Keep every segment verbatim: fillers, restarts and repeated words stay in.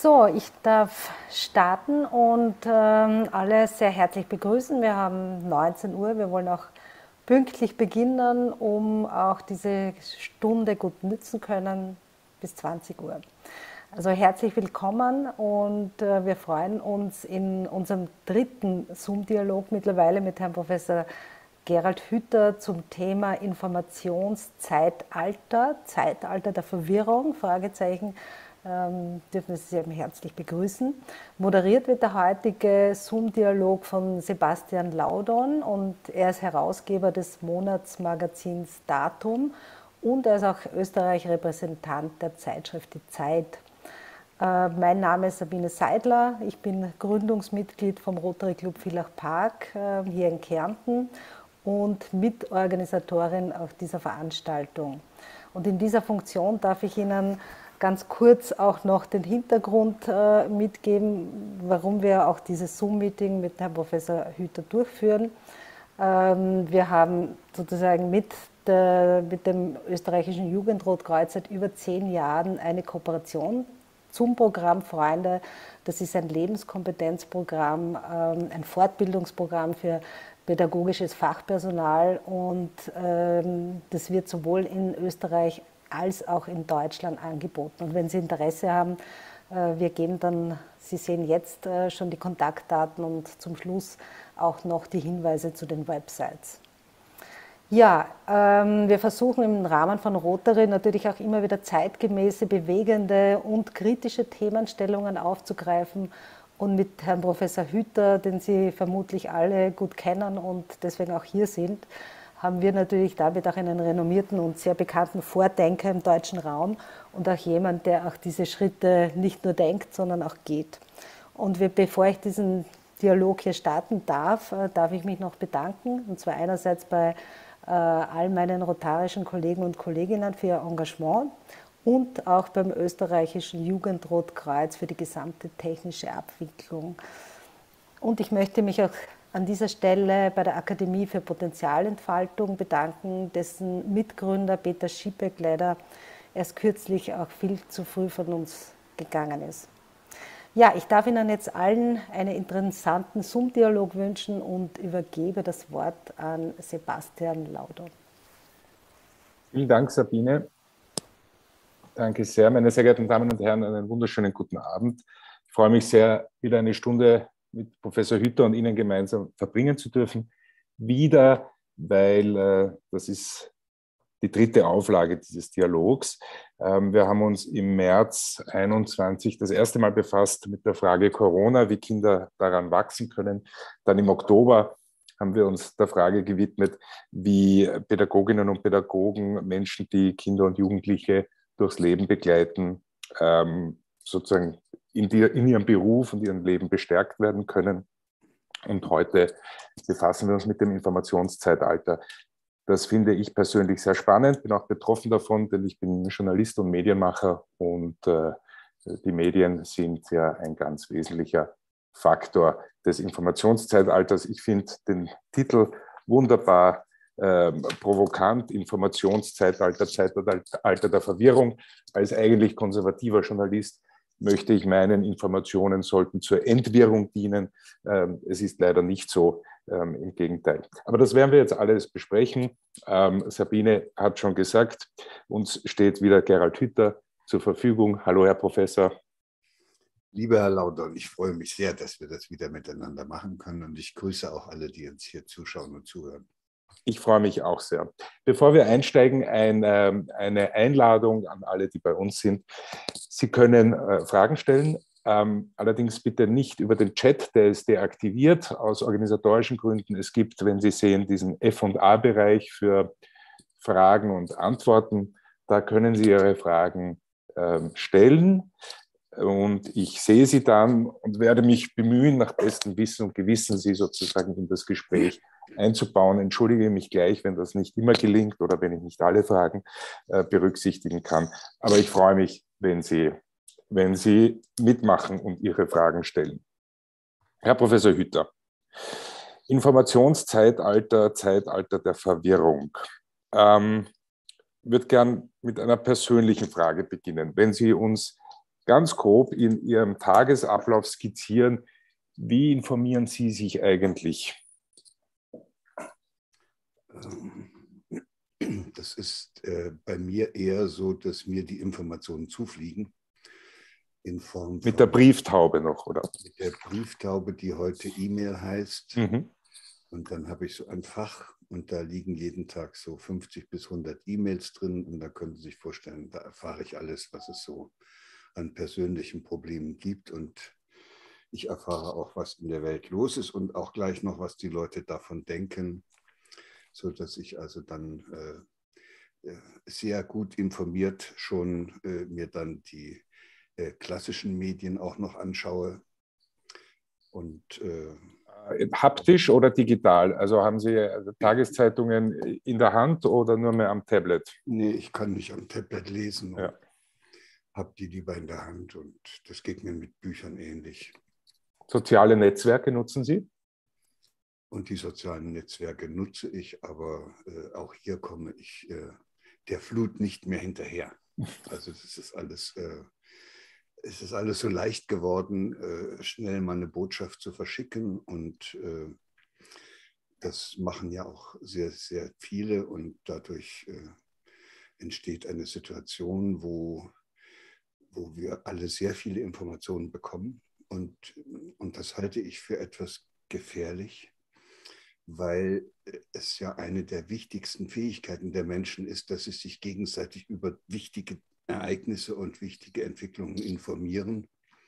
So, ich darf starten und ähm, alle sehr herzlich begrüßen. Wir haben neunzehn Uhr, wir wollen auch pünktlich beginnen, um auch diese Stunde gut nützen können bis zwanzig Uhr. Also herzlich willkommen und äh, wir freuen uns in unserem dritten Zoom-Dialog mittlerweile mit Herrn Professor Gerald Hüther zum Thema Informationszeitalter, Zeitalter der Verwirrung, Fragezeichen, ähm, dürfen Sie sehr herzlich begrüßen. Moderiert wird der heutige Zoom-Dialog von Sebastian Laudon und er ist Herausgeber des Monatsmagazins Datum und er ist auch Österreich-Repräsentant der Zeitschrift Die Zeit. Äh, mein Name ist Sabine Seidler, ich bin Gründungsmitglied vom Rotary Club Villach Park äh, hier in Kärnten und Mitorganisatorin auch dieser Veranstaltung. Und in dieser Funktion darf ich Ihnen ganz kurz auch noch den Hintergrund äh, mitgeben, warum wir auch dieses Zoom-Meeting mit Herrn Professor Hüther durchführen. Ähm, wir haben sozusagen mit, der, mit dem österreichischen Jugendrotkreuz seit über zehn Jahren eine Kooperation zum Programm Freunde. Das ist ein Lebenskompetenzprogramm, ähm, ein Fortbildungsprogramm für pädagogisches Fachpersonal und ähm, das wird sowohl in Österreich als auch in Deutschland angeboten. Und wenn Sie Interesse haben, äh, wir geben dann, Sie sehen jetzt äh, schon die Kontaktdaten und zum Schluss auch noch die Hinweise zu den Websites. Ja, ähm, wir versuchen im Rahmen von Rotary natürlich auch immer wieder zeitgemäße, bewegende und kritische Themenstellungen aufzugreifen. Und mit Herrn Professor Hüther, den Sie vermutlich alle gut kennen und deswegen auch hier sind, haben wir natürlich damit auch einen renommierten und sehr bekannten Vordenker im deutschen Raum und auch jemand, der auch diese Schritte nicht nur denkt, sondern auch geht. Und wir, bevor ich diesen Dialog hier starten darf, darf ich mich noch bedanken, und zwar einerseits bei äh, all meinen rotarischen Kollegen und Kolleginnen für ihr Engagement und auch beim österreichischen Jugendrotkreuz für die gesamte technische Abwicklung. Und ich möchte mich auch an dieser Stelle bei der Akademie für Potenzialentfaltung bedanken, dessen Mitgründer Peter Schipek leider erst kürzlich auch viel zu früh von uns gegangen ist. Ja, ich darf Ihnen jetzt allen einen interessanten Zoom-Dialog wünschen und übergebe das Wort an Sebastian Laudon. Vielen Dank, Sabine. Danke sehr, meine sehr geehrten Damen und Herren, einen wunderschönen guten Abend. Ich freue mich sehr, wieder eine Stunde mit Professor Hüther und Ihnen gemeinsam verbringen zu dürfen. Wieder, weil äh, das ist die dritte Auflage dieses Dialogs. Ähm, wir haben uns im März einundzwanzig das erste Mal befasst mit der Frage Corona, wie Kinder daran wachsen können. Dann im Oktober haben wir uns der Frage gewidmet, wie Pädagoginnen und Pädagogen Menschen, die Kinder und Jugendliche durchs Leben begleiten, ähm, sozusagen in, die, in ihrem Beruf und ihrem Leben bestärkt werden können. Und heute befassen wir uns mit dem Informationszeitalter. Das finde ich persönlich sehr spannend, bin auch betroffen davon, denn ich bin Journalist und Medienmacher und äh, die Medien sind ja ein ganz wesentlicher Faktor des Informationszeitalters. Ich finde den Titel wunderbar äh, provokant, Informationszeitalter, Zeitalter der Verwirrung. Als eigentlich konservativer Journalist möchte ich meinen, Informationen sollten zur Entwirrung dienen. Ähm, es ist leider nicht so, ähm, im Gegenteil. Aber das werden wir jetzt alles besprechen. Ähm, Sabine hat schon gesagt, uns steht wieder Gerald Hüther zur Verfügung. Hallo, Herr Professor. Lieber Herr Laudon, ich freue mich sehr, dass wir das wieder miteinander machen können und ich grüße auch alle, die uns hier zuschauen und zuhören. Ich freue mich auch sehr. Bevor wir einsteigen, ein, äh, eine Einladung an alle, die bei uns sind. Sie können äh, Fragen stellen, ähm, allerdings bitte nicht über den Chat, der ist deaktiviert aus organisatorischen Gründen. Es gibt, wenn Sie sehen, diesen F und A-Bereich für Fragen und Antworten. Da können Sie Ihre Fragen äh, stellen. Und ich sehe Sie dann und werde mich bemühen, nach bestem Wissen und Gewissen Sie sozusagen in das Gespräch einzubauen. Entschuldige mich gleich, wenn das nicht immer gelingt oder wenn ich nicht alle Fragen äh, berücksichtigen kann. Aber ich freue mich, wenn Sie, wenn Sie mitmachen und Ihre Fragen stellen. Herr Professor Hüther, Informationszeitalter, Zeitalter der Verwirrung. Ähm, ich würde gern mit einer persönlichen Frage beginnen. Wenn Sie uns ganz grob in Ihrem Tagesablauf skizzieren, wie informieren Sie sich eigentlich? Das ist äh, bei mir eher so, dass mir die Informationen zufliegen. In Form mit der Brieftaube noch, oder? Mit der Brieftaube, die heute E-Mail heißt. Mhm. Und dann habe ich so ein Fach und da liegen jeden Tag so fünfzig bis hundert E-Mails drin. Und da können Sie sich vorstellen, da erfahre ich alles, was es so an persönlichen Problemen gibt. Und ich erfahre auch, was in der Welt los ist und auch gleich noch, was die Leute davon denken, sodass ich also dann äh, sehr gut informiert schon äh, mir dann die äh, klassischen Medien auch noch anschaue. Und äh, haptisch oder digital? Also haben Sie Tageszeitungen in der Hand oder nur mehr am Tablet? Nee, ich kann nicht am Tablet lesen. Ja. Habe die lieber in der Hand und das geht mir mit Büchern ähnlich. Soziale Netzwerke nutzen Sie? Und die sozialen Netzwerke nutze ich, aber äh, auch hier komme ich äh, der Flut nicht mehr hinterher. Also das ist alles, äh, es ist alles so leicht geworden, äh, schnell mal eine Botschaft zu verschicken und äh, das machen ja auch sehr, sehr viele und dadurch äh, entsteht eine Situation, wo wo wir alle sehr viele Informationen bekommen. Und, und das halte ich für etwas gefährlich, weil es ja eine der wichtigsten Fähigkeiten der Menschen ist, dass sie sich gegenseitig über wichtige Ereignisse und wichtige Entwicklungen informieren.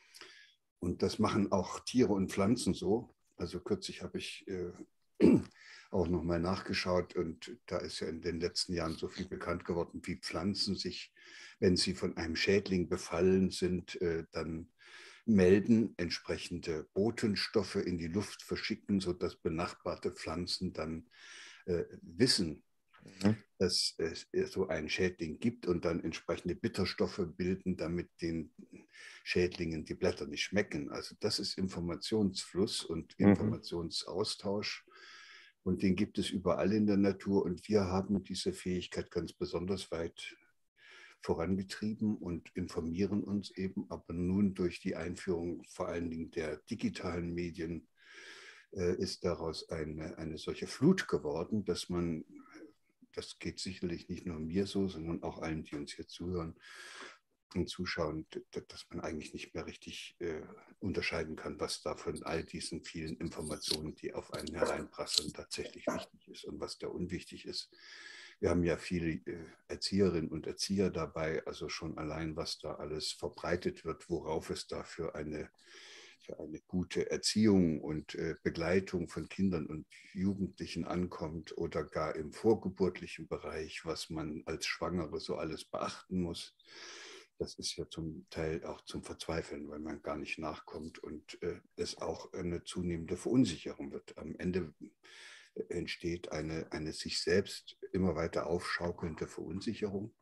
Und das machen auch Tiere und Pflanzen so. Also kürzlich habe ich äh, auch nochmal nachgeschaut und da ist ja in den letzten Jahren so viel bekannt geworden, wie Pflanzen sich, wenn sie von einem Schädling befallen sind, äh, dann melden, entsprechende Botenstoffe in die Luft verschicken, sodass benachbarte Pflanzen dann äh, wissen, mhm. dass es so einen Schädling gibt und dann entsprechende Bitterstoffe bilden, damit den Schädlingen die Blätter nicht schmecken. Also das ist Informationsfluss und mhm. Informationsaustausch. Und den gibt es überall in der Natur. Und wir haben diese Fähigkeit ganz besonders weit vorangetrieben und informieren uns eben. Aber nun durch die Einführung vor allen Dingen der digitalen Medien äh, ist daraus eine, eine solche Flut geworden, dass man, das geht sicherlich nicht nur mir so, sondern auch allen, die uns hier zuhören und zuschauen, dass man eigentlich nicht mehr richtig äh, unterscheiden kann, was da von all diesen vielen Informationen, die auf einen hereinprasseln, tatsächlich wichtig ist und was da unwichtig ist. Wir haben ja viele äh, Erzieherinnen und Erzieher dabei, also schon allein, was da alles verbreitet wird, worauf es da für eine, für eine gute Erziehung und äh, Begleitung von Kindern und Jugendlichen ankommt oder gar im vorgeburtlichen Bereich, was man als Schwangere so alles beachten muss. Das ist ja zum Teil auch zum Verzweifeln, weil man gar nicht nachkommt und äh, es auch eine zunehmende Verunsicherung wird. Am Ende entsteht eine, eine sich selbst immer weiter aufschaukelnde Verunsicherung.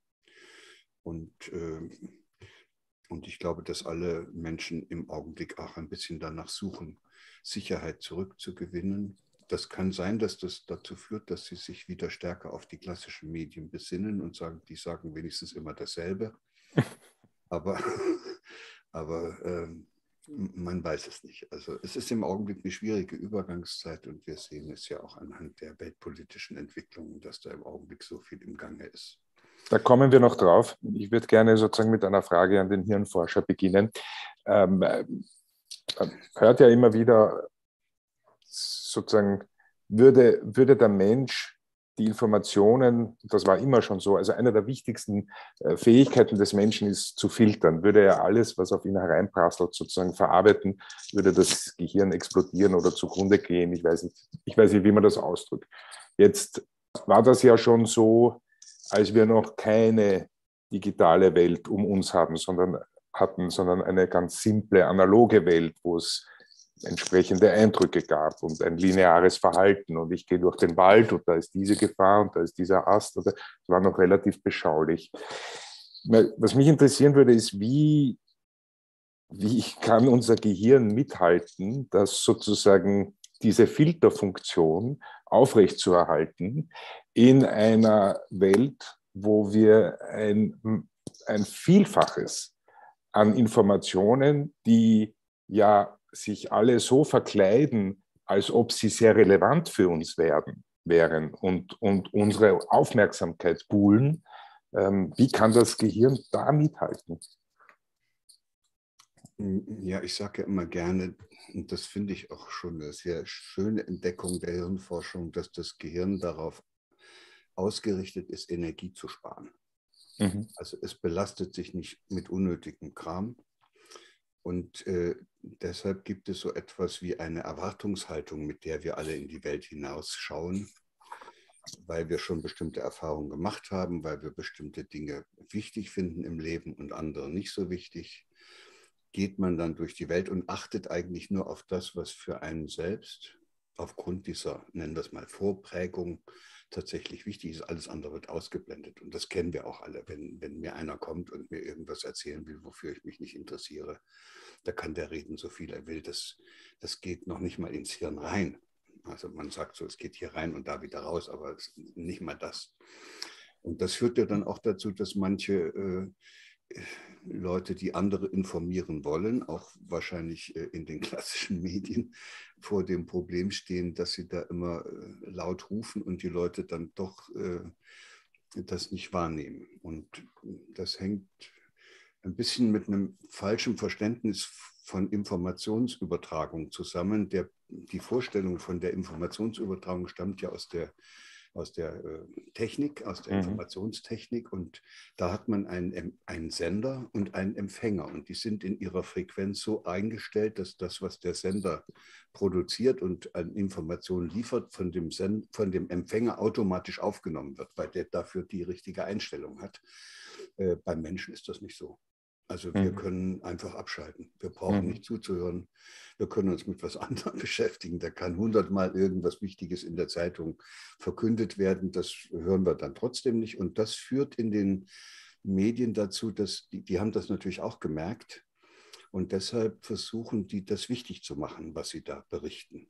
Und, äh, und ich glaube, dass alle Menschen im Augenblick auch ein bisschen danach suchen, Sicherheit zurückzugewinnen. Das kann sein, dass das dazu führt, dass sie sich wieder stärker auf die klassischen Medien besinnen und sagen, die sagen wenigstens immer dasselbe. Aber, aber ähm, man weiß es nicht. Also es ist im Augenblick eine schwierige Übergangszeit und wir sehen es ja auch anhand der weltpolitischen Entwicklungen, dass da im Augenblick so viel im Gange ist. Da kommen wir noch drauf. Ich würde gerne sozusagen mit einer Frage an den Hirnforscher beginnen. Ähm, man hört ja immer wieder, sozusagen, würde, würde der Mensch die Informationen, das war immer schon so, also eine der wichtigsten Fähigkeiten des Menschen ist zu filtern. Würde er alles, was auf ihn hereinprasselt, sozusagen verarbeiten, würde das Gehirn explodieren oder zugrunde gehen. Ich weiß nicht, ich weiß nicht, wie man das ausdrückt. Jetzt war das ja schon so, als wir noch keine digitale Welt um uns haben, sondern hatten, sondern eine ganz simple, analoge Welt, wo es entsprechende Eindrücke gab und ein lineares Verhalten. Und ich gehe durch den Wald und da ist diese Gefahr und da ist dieser Ast. Das war noch relativ beschaulich. Was mich interessieren würde, ist, wie, wie kann unser Gehirn mithalten, dass sozusagen diese Filterfunktion aufrechtzuerhalten in einer Welt, wo wir ein, ein Vielfaches an Informationen, die ja sich alle so verkleiden, als ob sie sehr relevant für uns werden, wären und, und unsere Aufmerksamkeit buhlen. Ähm, wie kann das Gehirn da mithalten? Ja, ich sage ja immer gerne, und das finde ich auch schon eine sehr schöne Entdeckung der Hirnforschung, dass das Gehirn darauf ausgerichtet ist, Energie zu sparen. Mhm. Also es belastet sich nicht mit unnötigem Kram. Und äh, deshalb gibt es so etwas wie eine Erwartungshaltung, mit der wir alle in die Welt hinausschauen, weil wir schon bestimmte Erfahrungen gemacht haben, weil wir bestimmte Dinge wichtig finden im Leben und andere nicht so wichtig, geht man dann durch die Welt und achtet eigentlich nur auf das, was für einen selbst aufgrund dieser, nennen wir es mal, Vorprägung tatsächlich wichtig ist. Alles andere wird ausgeblendet. Und das kennen wir auch alle. Wenn, wenn mir einer kommt und mir irgendwas erzählen will, wofür ich mich nicht interessiere, da kann der reden, so viel er will. Das, das geht noch nicht mal ins Hirn rein. Also man sagt so, es geht hier rein und da wieder raus, aber nicht mal das. Und das führt ja dann auch dazu, dass manche äh, Leute, die andere informieren wollen, auch wahrscheinlich in den klassischen Medien vor dem Problem stehen, dass sie da immer laut rufen und die Leute dann doch das nicht wahrnehmen. Und das hängt ein bisschen mit einem falschen Verständnis von Informationsübertragung zusammen. Der, die Vorstellung von der Informationsübertragung stammt ja aus der aus der äh, Technik, aus der mhm. Informationstechnik, und da hat man einen, einen Sender und einen Empfänger und die sind in ihrer Frequenz so eingestellt, dass das, was der Sender produziert und an Informationen liefert, von dem, Send, von dem Empfänger automatisch aufgenommen wird, weil der dafür die richtige Einstellung hat. Äh, beim Menschen ist das nicht so. Also wir mhm. können einfach abschalten. Wir brauchen mhm. nicht zuzuhören. Wir können uns mit was anderem beschäftigen. Da kann hundertmal irgendwas Wichtiges in der Zeitung verkündet werden. Das hören wir dann trotzdem nicht. Und das führt in den Medien dazu, dass die, die haben das natürlich auch gemerkt. Und deshalb versuchen die, das wichtig zu machen, was sie da berichten.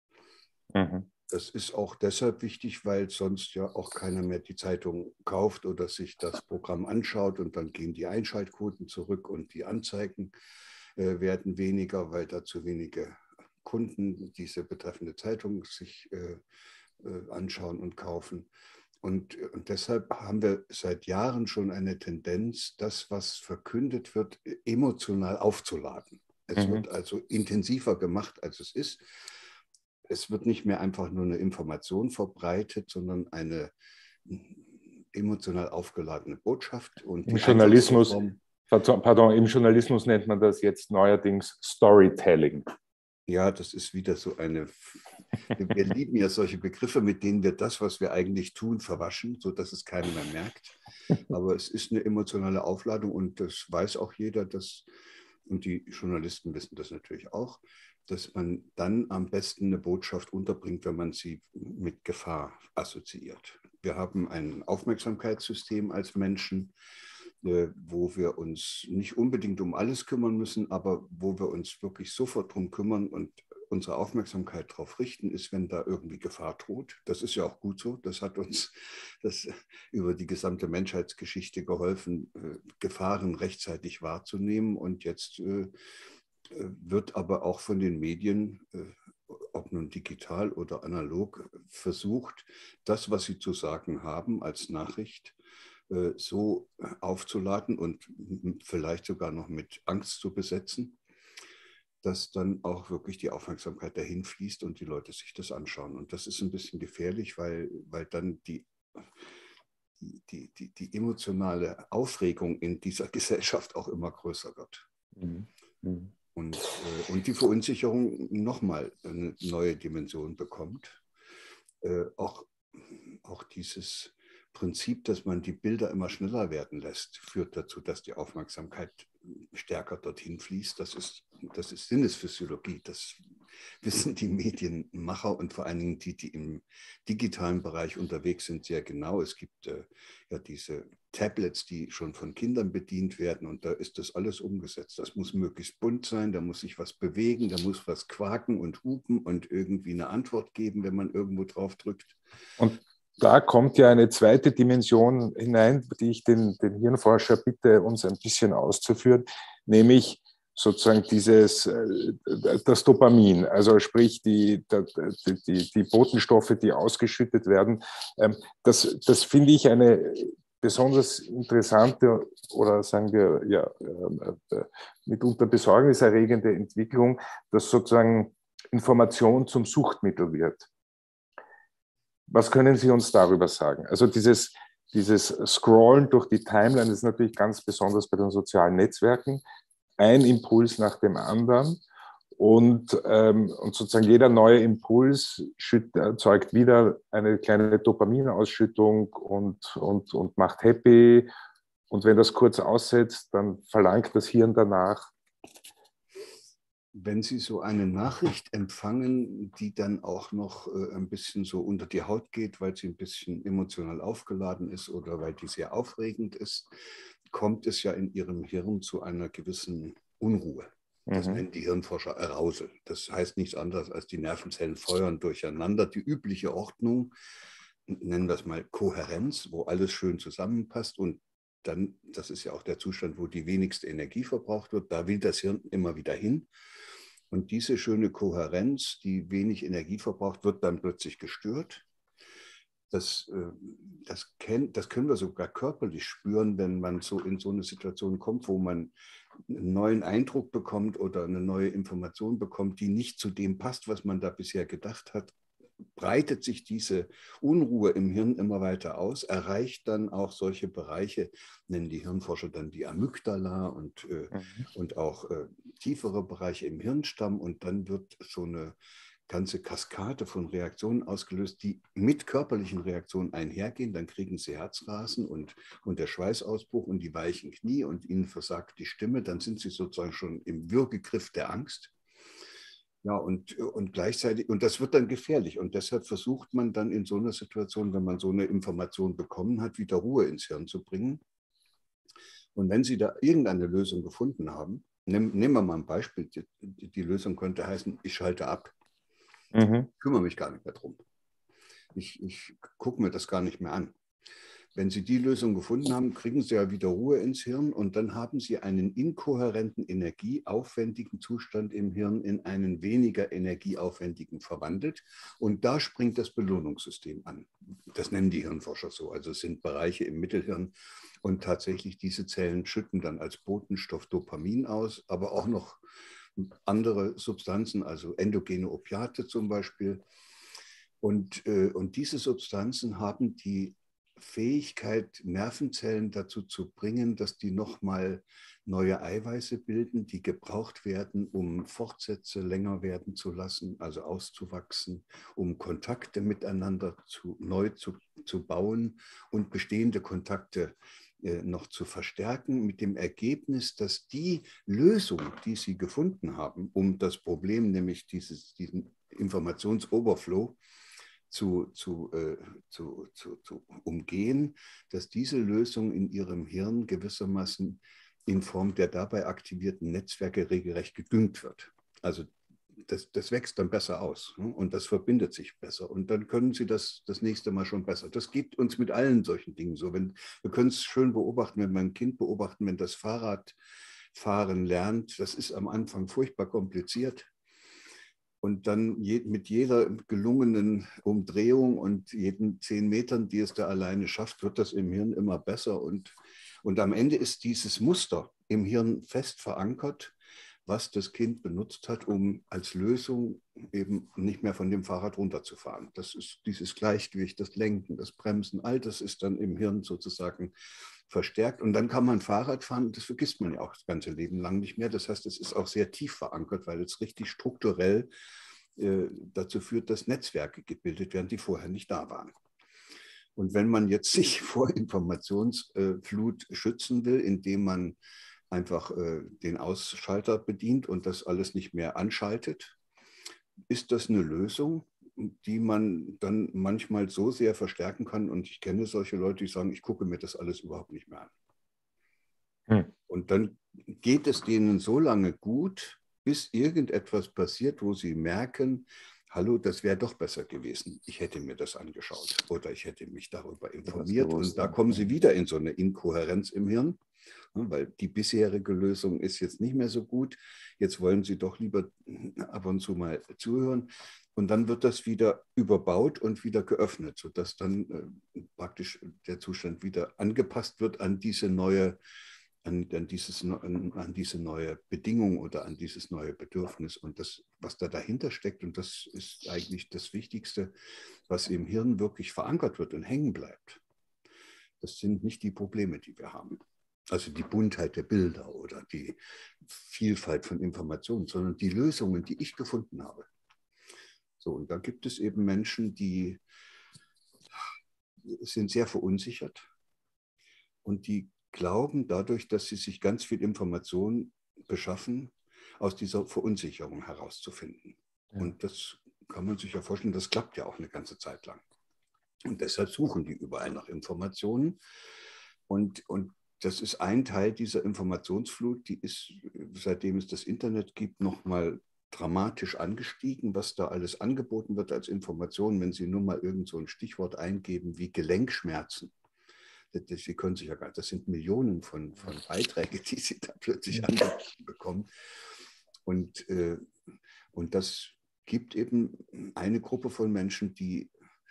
Mhm. Das ist auch deshalb wichtig, weil sonst ja auch keiner mehr die Zeitung kauft oder sich das Programm anschaut und dann gehen die Einschaltquoten zurück und die Anzeigen äh, werden weniger, weil da zu wenige Kunden diese betreffende Zeitung sich äh, äh, anschauen und kaufen. Und, und deshalb haben wir seit Jahren schon eine Tendenz, das, was verkündet wird, emotional aufzuladen. Es mhm. wird also intensiver gemacht, als es ist. Es wird nicht mehr einfach nur eine Information verbreitet, sondern eine emotional aufgeladene Botschaft. Und Im Journalismus, pardon, im Journalismus nennt man das jetzt neuerdings Storytelling. Ja, das ist wieder so eine, wir lieben ja solche Begriffe, mit denen wir das, was wir eigentlich tun, verwaschen, sodass es keiner mehr merkt. Aber es ist eine emotionale Aufladung und das weiß auch jeder, dass, und die Journalisten wissen das natürlich auch, dass man dann am besten eine Botschaft unterbringt, wenn man sie mit Gefahr assoziiert. Wir haben ein Aufmerksamkeitssystem als Menschen, wo wir uns nicht unbedingt um alles kümmern müssen, aber wo wir uns wirklich sofort darum kümmern und unsere Aufmerksamkeit darauf richten, ist, wenn da irgendwie Gefahr droht. Das ist ja auch gut so. Das hat uns das über die gesamte Menschheitsgeschichte geholfen, Gefahren rechtzeitig wahrzunehmen. Und jetzt wird aber auch von den Medien, ob nun digital oder analog, versucht, das, was sie zu sagen haben als Nachricht, so aufzuladen und vielleicht sogar noch mit Angst zu besetzen, dass dann auch wirklich die Aufmerksamkeit dahin fließt und die Leute sich das anschauen. Und das ist ein bisschen gefährlich, weil, weil dann die, die, die, die emotionale Aufregung in dieser Gesellschaft auch immer größer wird. Mhm. Mhm. Und, äh, und die Verunsicherung nochmal eine neue Dimension bekommt. Äh, auch, auch dieses Prinzip, dass man die Bilder immer schneller werden lässt, führt dazu, dass die Aufmerksamkeit stärker dorthin fließt. Das ist, das ist Sinnesphysiologie. Das wissen die Medienmacher und vor allen Dingen die, die im digitalen Bereich unterwegs sind, sehr genau. Es gibt äh, ja diese Tablets, die schon von Kindern bedient werden und da ist das alles umgesetzt. Das muss möglichst bunt sein, da muss sich was bewegen, da muss was quaken und hupen und irgendwie eine Antwort geben, wenn man irgendwo drauf drückt. Und da kommt ja eine zweite Dimension hinein, die ich den, den Hirnforscher bitte, uns ein bisschen auszuführen, nämlich sozusagen dieses, das Dopamin, also sprich die, die, die, die Botenstoffe, die ausgeschüttet werden. Das, das finde ich eine besonders interessante oder sagen wir ja mitunter besorgniserregende Entwicklung, dass sozusagen Information zum Suchtmittel wird. Was können Sie uns darüber sagen? Also dieses, dieses Scrollen durch die Timeline ist natürlich ganz besonders bei den sozialen Netzwerken. Ein Impuls nach dem anderen und, ähm, und sozusagen jeder neue Impuls schütt, erzeugt wieder eine kleine Dopaminausschüttung und, und, und macht happy. Und wenn das kurz aussetzt, dann verlangt das Hirn danach. Wenn Sie so eine Nachricht empfangen, die dann auch noch äh, ein bisschen so unter die Haut geht, weil sie ein bisschen emotional aufgeladen ist oder weil die sehr aufregend ist, kommt es ja in Ihrem Hirn zu einer gewissen Unruhe. Das mhm. nennen die Hirnforscher Arousal. Das heißt nichts anderes als die Nervenzellen feuern durcheinander. Die übliche Ordnung, nennen wir es mal Kohärenz, wo alles schön zusammenpasst und dann, das ist ja auch der Zustand, wo die wenigste Energie verbraucht wird, da will das Hirn immer wieder hin. Und diese schöne Kohärenz, die wenig Energie verbraucht, wird dann plötzlich gestört. Das, das, kennt, das können wir sogar körperlich spüren, wenn man so in so eine Situation kommt, wo man einen neuen Eindruck bekommt oder eine neue Information bekommt, die nicht zu dem passt, was man da bisher gedacht hat. Breitet sich diese Unruhe im Hirn immer weiter aus, erreicht dann auch solche Bereiche, nennen die Hirnforscher dann die Amygdala und, äh, mhm. und auch äh, tiefere Bereiche im Hirnstamm und dann wird so eine ganze Kaskade von Reaktionen ausgelöst, die mit körperlichen Reaktionen einhergehen. Dann kriegen sie Herzrasen und, und der Schweißausbruch und die weichen Knie und ihnen versagt die Stimme. Dann sind sie sozusagen schon im Würgegriff der Angst. Ja, und, und gleichzeitig, und das wird dann gefährlich. Und deshalb versucht man dann in so einer Situation, wenn man so eine Information bekommen hat, wieder Ruhe ins Hirn zu bringen. Und wenn Sie da irgendeine Lösung gefunden haben, nehmen, nehmen wir mal ein Beispiel, die, die Lösung könnte heißen, ich schalte ab. Mhm. Ich kümmere mich gar nicht mehr drum. Ich, ich gucke mir das gar nicht mehr an. Wenn Sie die Lösung gefunden haben, kriegen Sie ja wieder Ruhe ins Hirn und dann haben Sie einen inkohärenten, energieaufwendigen Zustand im Hirn in einen weniger energieaufwendigen verwandelt. Und da springt das Belohnungssystem an. Das nennen die Hirnforscher so. Also es sind Bereiche im Mittelhirn und tatsächlich diese Zellen schütten dann als Botenstoff Dopamin aus, aber auch noch andere Substanzen, also endogene Opiate zum Beispiel. Und, äh, und diese Substanzen haben die Fähigkeit, Nervenzellen dazu zu bringen, dass die nochmal neue Eiweiße bilden, die gebraucht werden, um Fortsätze länger werden zu lassen, also auszuwachsen, um Kontakte miteinander zu, neu zu, zu bauen und bestehende Kontakte äh, noch zu verstärken, mit dem Ergebnis, dass die Lösung, die sie gefunden haben, um das Problem, nämlich dieses, diesen Informationsoverflow, Zu, zu, äh, zu, zu, zu umgehen, dass diese Lösung in ihrem Hirn gewissermaßen in Form der dabei aktivierten Netzwerke regelrecht gedüngt wird. Also das, das wächst dann besser aus, ne? Und das verbindet sich besser und dann können Sie das das nächste Mal schon besser. Das geht uns mit allen solchen Dingen so. Wenn, wir können es schön beobachten, wenn wir ein Kind beobachten, wenn das Fahrradfahren lernt, das ist am Anfang furchtbar kompliziert. Und dann je, mit jeder gelungenen Umdrehung und jeden zehn Metern, die es da alleine schafft, wird das im Hirn immer besser. Und, und am Ende ist dieses Muster im Hirn fest verankert, was das Kind benutzt hat, um als Lösung eben nicht mehr von dem Fahrrad runterzufahren. Das ist dieses Gleichgewicht, das Lenken, das Bremsen, all das ist dann im Hirn sozusagen verstärkt. Und dann kann man Fahrrad fahren, das vergisst man ja auch das ganze Leben lang nicht mehr. Das heißt, es ist auch sehr tief verankert, weil es richtig strukturell äh, dazu führt, dass Netzwerke gebildet werden, die vorher nicht da waren. Und wenn man jetzt sich vor Informationsflut schützen will, indem man einfach äh, den Ausschalter bedient und das alles nicht mehr anschaltet, ist das eine Lösung, die man dann manchmal so sehr verstärken kann. Und ich kenne solche Leute, die sagen, ich gucke mir das alles überhaupt nicht mehr an. Hm. Und dann geht es denen so lange gut, bis irgendetwas passiert, wo sie merken, hallo, das wäre doch besser gewesen. Ich hätte mir das angeschaut oder ich hätte mich darüber informiert. Und da kommen sie wieder in so eine Inkohärenz im Hirn. weil die bisherige Lösung ist jetzt nicht mehr so gut. Jetzt wollen sie doch lieber ab und zu mal zuhören. Und dann wird das wieder überbaut und wieder geöffnet, sodass dann äh, praktisch der Zustand wieder angepasst wird an diese neue An, an, dieses, an, an diese neue Bedingung oder an dieses neue Bedürfnis und das, was da dahinter steckt. Und das ist eigentlich das Wichtigste, was im Hirn wirklich verankert wird und hängen bleibt. Das sind nicht die Probleme, die wir haben. Also die Buntheit der Bilder oder die Vielfalt von Informationen, sondern die Lösungen, die ich gefunden habe. So, und da gibt es eben Menschen, die sind sehr verunsichert und die glauben dadurch, dass sie sich ganz viel Information beschaffen, aus dieser Verunsicherung herauszufinden. Ja. Und das kann man sich ja vorstellen, das klappt ja auch eine ganze Zeit lang. Und deshalb suchen die überall nach Informationen. Und, und das ist ein Teil dieser Informationsflut, die ist, seitdem es das Internet gibt, nochmal dramatisch angestiegen, was da alles angeboten wird als Information, wenn Sie nur mal irgend so ein Stichwort eingeben wie Gelenkschmerzen. Sie können sich ja gar nicht, das sind Millionen von, von Beiträgen, die Sie da plötzlich angeboten bekommen. Und, äh, und das gibt eben eine Gruppe von Menschen, die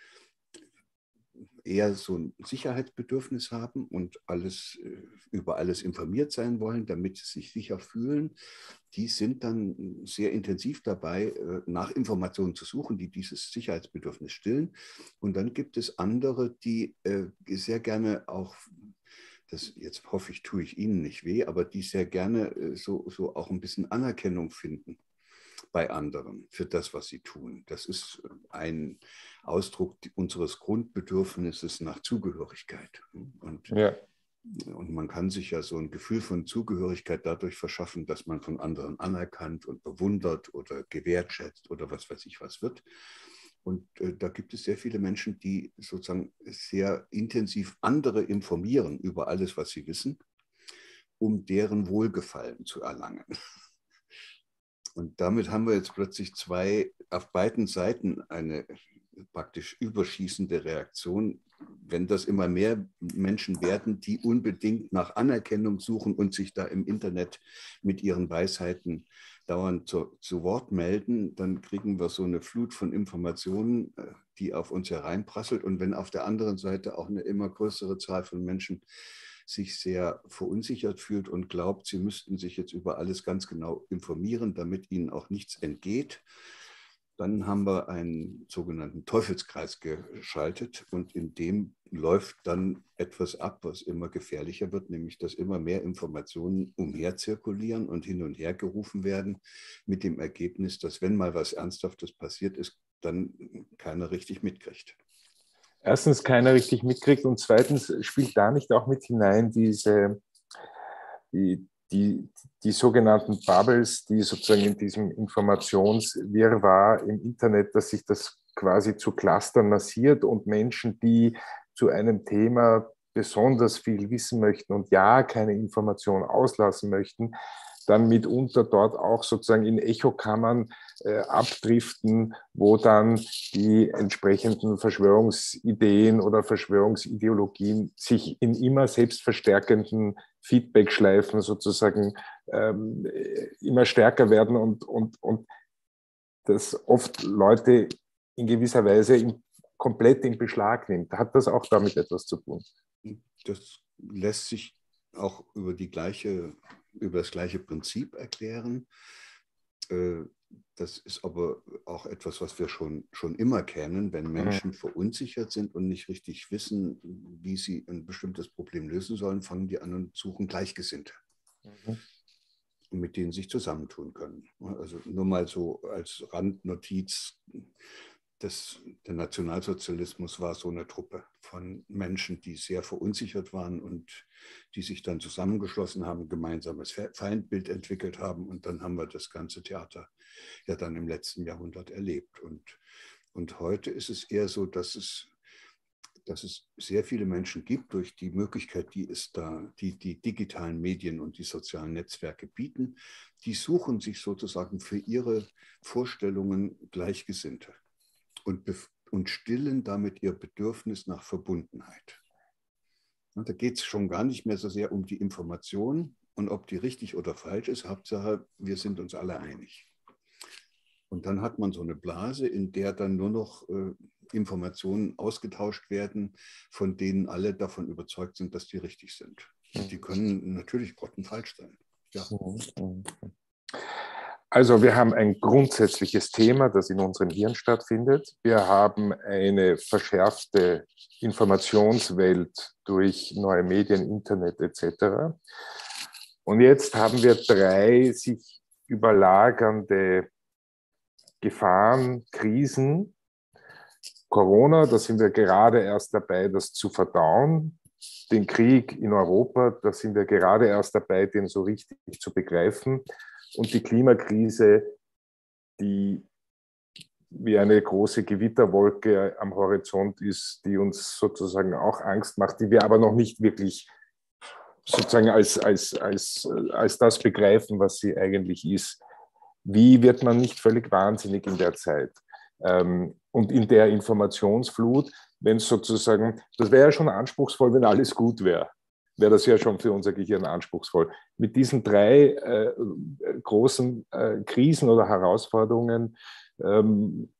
eher so ein Sicherheitsbedürfnis haben und alles, über alles informiert sein wollen, damit sie sich sicher fühlen. Die sind dann sehr intensiv dabei, nach Informationen zu suchen, die dieses Sicherheitsbedürfnis stillen. Und dann gibt es andere, die sehr gerne auch, das jetzt hoffe ich, tue ich Ihnen nicht weh, aber die sehr gerne so, so auch ein bisschen Anerkennung finden bei anderen für das, was sie tun. Das ist ein Ausdruck unseres Grundbedürfnisses nach Zugehörigkeit. Und, ja. und man kann sich ja so ein Gefühl von Zugehörigkeit dadurch verschaffen, dass man von anderen anerkannt und bewundert oder gewertschätzt oder was weiß ich was wird. Und äh, da gibt es sehr viele Menschen, die sozusagen sehr intensiv andere informieren über alles, was sie wissen, um deren Wohlgefallen zu erlangen. Und damit haben wir jetzt plötzlich zwei, auf beiden Seiten eine praktisch überschießende Reaktion. Wenn das immer mehr Menschen werden, die unbedingt nach Anerkennung suchen und sich da im Internet mit ihren Weisheiten dauernd zu, zu Wort melden, dann kriegen wir so eine Flut von Informationen, die auf uns hereinprasselt. Und wenn auf der anderen Seite auch eine immer größere Zahl von Menschen sich sehr verunsichert fühlt und glaubt, sie müssten sich jetzt über alles ganz genau informieren, damit ihnen auch nichts entgeht, dann haben wir einen sogenannten Teufelskreis geschaltet und in dem läuft dann etwas ab, was immer gefährlicher wird, nämlich dass immer mehr Informationen umherzirkulieren und hin und her gerufen werden, mit dem Ergebnis, dass wenn mal was Ernsthaftes passiert ist, dann keiner richtig mitkriegt. Erstens keiner richtig mitkriegt und zweitens spielt da nicht auch mit hinein diese, die, die, die sogenannten Bubbles, die sozusagen in diesem Informationswirrwarr im Internet, dass sich das quasi zu Clustern massiert und Menschen, die zu einem Thema besonders viel wissen möchten und ja keine Information auslassen möchten, dann mitunter dort auch sozusagen in Echokammern äh, abdriften, wo dann die entsprechenden Verschwörungsideen oder Verschwörungsideologien sich in immer selbstverstärkenden Feedbackschleifen sozusagen ähm, immer stärker werden und, und, und das oft Leute in gewisser Weise in, komplett in Beschlag nimmt. Hat das auch damit etwas zu tun? Das lässt sich auch über die gleiche über das gleiche Prinzip erklären. Das ist aber auch etwas, was wir schon, schon immer kennen. Wenn Menschen verunsichert sind und nicht richtig wissen, wie sie ein bestimmtes Problem lösen sollen, fangen die an und suchen Gleichgesinnte, mhm. mit denen sie sich zusammentun können. Also nur mal so als Randnotiz, das, der Nationalsozialismus war so eine Truppe von Menschen, die sehr verunsichert waren und die sich dann zusammengeschlossen haben, ein gemeinsames Feindbild entwickelt haben. Und dann haben wir das ganze Theater ja dann im letzten Jahrhundert erlebt. Und, und heute ist es eher so, dass es, dass es sehr viele Menschen gibt, durch die Möglichkeit, die es da, die, die digitalen Medien und die sozialen Netzwerke bieten, die suchen sich sozusagen für ihre Vorstellungen Gleichgesinnte. Und, und stillen damit ihr Bedürfnis nach Verbundenheit. Und da geht es schon gar nicht mehr so sehr um die Information und ob die richtig oder falsch ist. Hauptsache, wir sind uns alle einig. Und dann hat man so eine Blase, in der dann nur noch äh, Informationen ausgetauscht werden, von denen alle davon überzeugt sind, dass die richtig sind. Und die können natürlich grottenfalsch sein. Ja. Also wir haben ein grundsätzliches Thema, das in unserem Hirn stattfindet. Wir haben eine verschärfte Informationswelt durch neue Medien, Internet et cetera. Und jetzt haben wir drei sich überlagernde Gefahren, Krisen. Corona, da sind wir gerade erst dabei, das zu verdauen. Den Krieg in Europa, da sind wir gerade erst dabei, den so richtig zu begreifen. Und die Klimakrise, die wie eine große Gewitterwolke am Horizont ist, die uns sozusagen auch Angst macht, die wir aber noch nicht wirklich sozusagen als, als, als, als das begreifen, was sie eigentlich ist. Wie wird man nicht völlig wahnsinnig in der Zeit? Und in der Informationsflut, wenn es sozusagen, das wäre ja schon anspruchsvoll, wenn alles gut wäre, wäre das ja schon für unser Gehirn anspruchsvoll. Mit diesen drei äh, großen äh, Krisen oder Herausforderungen, ähm,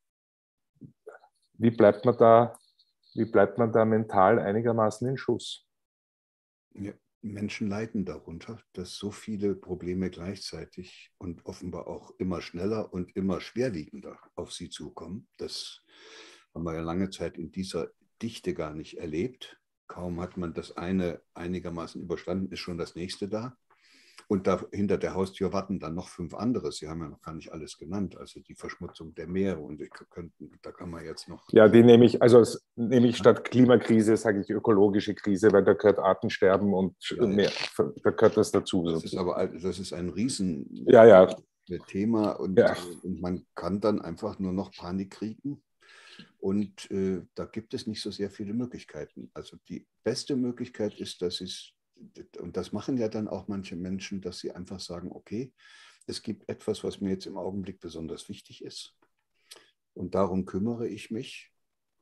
wie bleibt man da, wie bleibt man da mental einigermaßen in Schuss? Ja. Menschen leiden darunter, dass so viele Probleme gleichzeitig und offenbar auch immer schneller und immer schwerwiegender auf sie zukommen. Das haben wir ja lange Zeit in dieser Dichte gar nicht erlebt. Kaum hat man das eine einigermaßen überstanden, ist schon das nächste da. Und da hinter der Haustür warten dann noch fünf andere. Sie haben ja noch gar nicht alles genannt. Also die Verschmutzung der Meere. Und ich könnten, da kann man jetzt noch... Ja, die nehme ich, also nehme ich statt Klimakrise, sage ich ökologische Krise, weil da gehört Artensterben und ja, mehr, da gehört das dazu. Das ist aber das ist ein riesen ja, ja. Thema. Und, ja. und man kann dann einfach nur noch Panik kriegen. Und äh, da gibt es nicht so sehr viele Möglichkeiten. Also die beste Möglichkeit ist, dass es... Und das machen ja dann auch manche Menschen, dass sie einfach sagen, okay, es gibt etwas, was mir jetzt im Augenblick besonders wichtig ist. Und darum kümmere ich mich.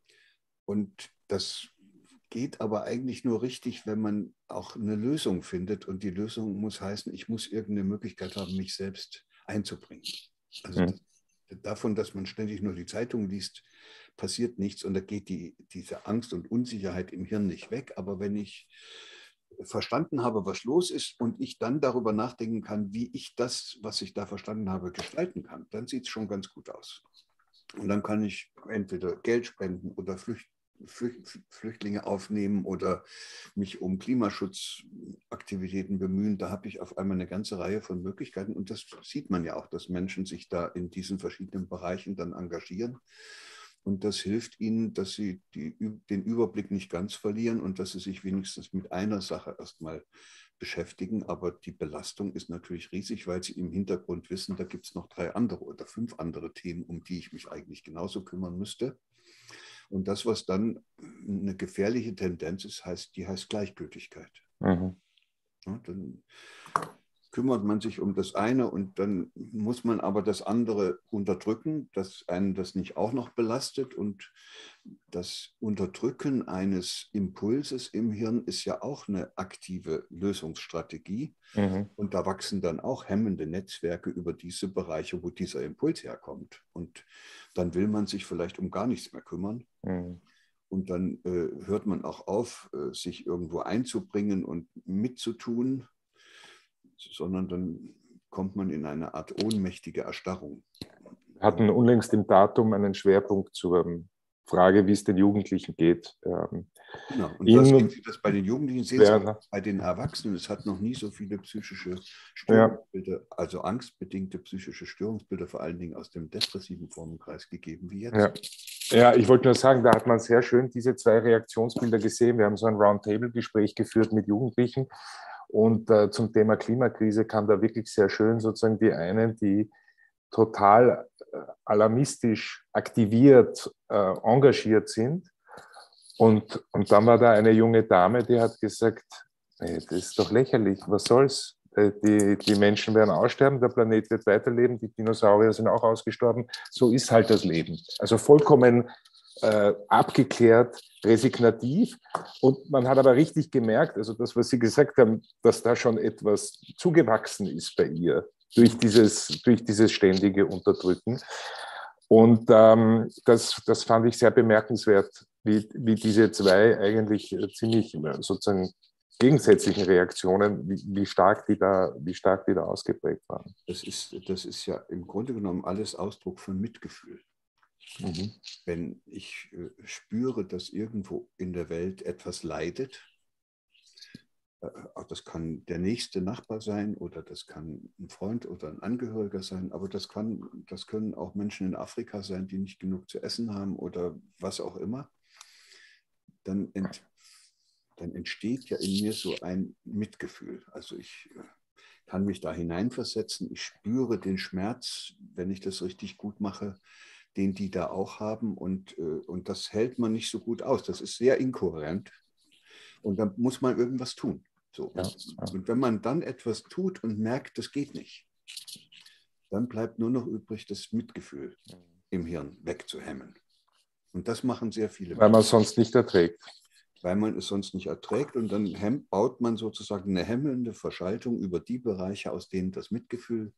Und das geht aber eigentlich nur richtig, wenn man auch eine Lösung findet. Und die Lösung muss heißen, ich muss irgendeine Möglichkeit haben, mich selbst einzubringen. Also mhm. das, davon, dass man ständig nur die Zeitung liest, passiert nichts. Und da geht die, diese Angst und Unsicherheit im Hirn nicht weg. Aber wenn ich verstanden habe, was los ist und ich dann darüber nachdenken kann, wie ich das, was ich da verstanden habe, gestalten kann, dann sieht es schon ganz gut aus. Und dann kann ich entweder Geld spenden oder Flücht, Flücht, Flüchtlinge aufnehmen oder mich um Klimaschutzaktivitäten bemühen. Da habe ich auf einmal eine ganze Reihe von Möglichkeiten. Und das sieht man ja auch, dass Menschen sich da in diesen verschiedenen Bereichen dann engagieren. Und das hilft ihnen, dass sie die, den Überblick nicht ganz verlieren und dass sie sich wenigstens mit einer Sache erstmal beschäftigen. Aber die Belastung ist natürlich riesig, weil sie im Hintergrund wissen, da gibt es noch drei andere oder fünf andere Themen, um die ich mich eigentlich genauso kümmern müsste. Und das, was dann eine gefährliche Tendenz ist, heißt, die heißt Gleichgültigkeit. Mhm. Ja, dann kümmert man sich um das eine und dann muss man aber das andere unterdrücken, dass einen das nicht auch noch belastet. Und das Unterdrücken eines Impulses im Hirn ist ja auch eine aktive Lösungsstrategie. Mhm. Und da wachsen dann auch hemmende Netzwerke über diese Bereiche, wo dieser Impuls herkommt. Und dann will man sich vielleicht um gar nichts mehr kümmern. Mhm. Und dann äh, hört man auch auf, äh, sich irgendwo einzubringen und mitzutun, sondern dann kommt man in eine Art ohnmächtige Erstarrung. Wir hatten unlängst im Datum einen Schwerpunkt zur Frage, wie es den Jugendlichen geht. Genau, und das, geht, das bei den Jugendlichen sehen Sie auch bei den Erwachsenen. Es hat noch nie so viele psychische Störungsbilder, ja. also angstbedingte psychische Störungsbilder, vor allen Dingen aus dem depressiven Formenkreis gegeben wie jetzt. Ja. Ja, ich wollte nur sagen, da hat man sehr schön diese zwei Reaktionsbilder gesehen. Wir haben so ein Roundtable-Gespräch geführt mit Jugendlichen. Und äh, zum Thema Klimakrise kam da wirklich sehr schön sozusagen die einen, die total äh, alarmistisch aktiviert, äh, engagiert sind. Und, und dann war da eine junge Dame, die hat gesagt, hey, das ist doch lächerlich, was soll's? Die, die Menschen werden aussterben, der Planet wird weiterleben, die Dinosaurier sind auch ausgestorben. So ist halt das Leben. Also vollkommen äh, abgeklärt, resignativ. Und man hat aber richtig gemerkt, also das, was Sie gesagt haben, dass da schon etwas zugewachsen ist bei ihr durch dieses, durch dieses ständige Unterdrücken. Und ähm, das, das fand ich sehr bemerkenswert, wie, wie diese zwei eigentlich ziemlich sozusagen gegensätzlichen Reaktionen, wie, wie, stark die da, wie stark die da ausgeprägt waren. Das ist, das ist ja im Grunde genommen alles Ausdruck von Mitgefühl. Mhm. Wenn ich äh, spüre, dass irgendwo in der Welt etwas leidet, äh, das kann der nächste Nachbar sein oder das kann ein Freund oder ein Angehöriger sein, aber das, kann, das können auch Menschen in Afrika sein, die nicht genug zu essen haben oder was auch immer, dann, ent, dann entsteht ja in mir so ein Mitgefühl. Also ich äh, kann mich da hineinversetzen, ich spüre den Schmerz, wenn ich das richtig gut mache, den die da auch haben und, und das hält man nicht so gut aus. Das ist sehr inkohärent und dann muss man irgendwas tun. So. Ja, ja. Und wenn man dann etwas tut und merkt, das geht nicht, dann bleibt nur noch übrig, das Mitgefühl im Hirn wegzuhemmen. Und das machen sehr viele Menschen. Weil man es sonst nicht erträgt. Weil man es sonst nicht erträgt und dann hem- baut man sozusagen eine hemmende Verschaltung über die Bereiche, aus denen das Mitgefühl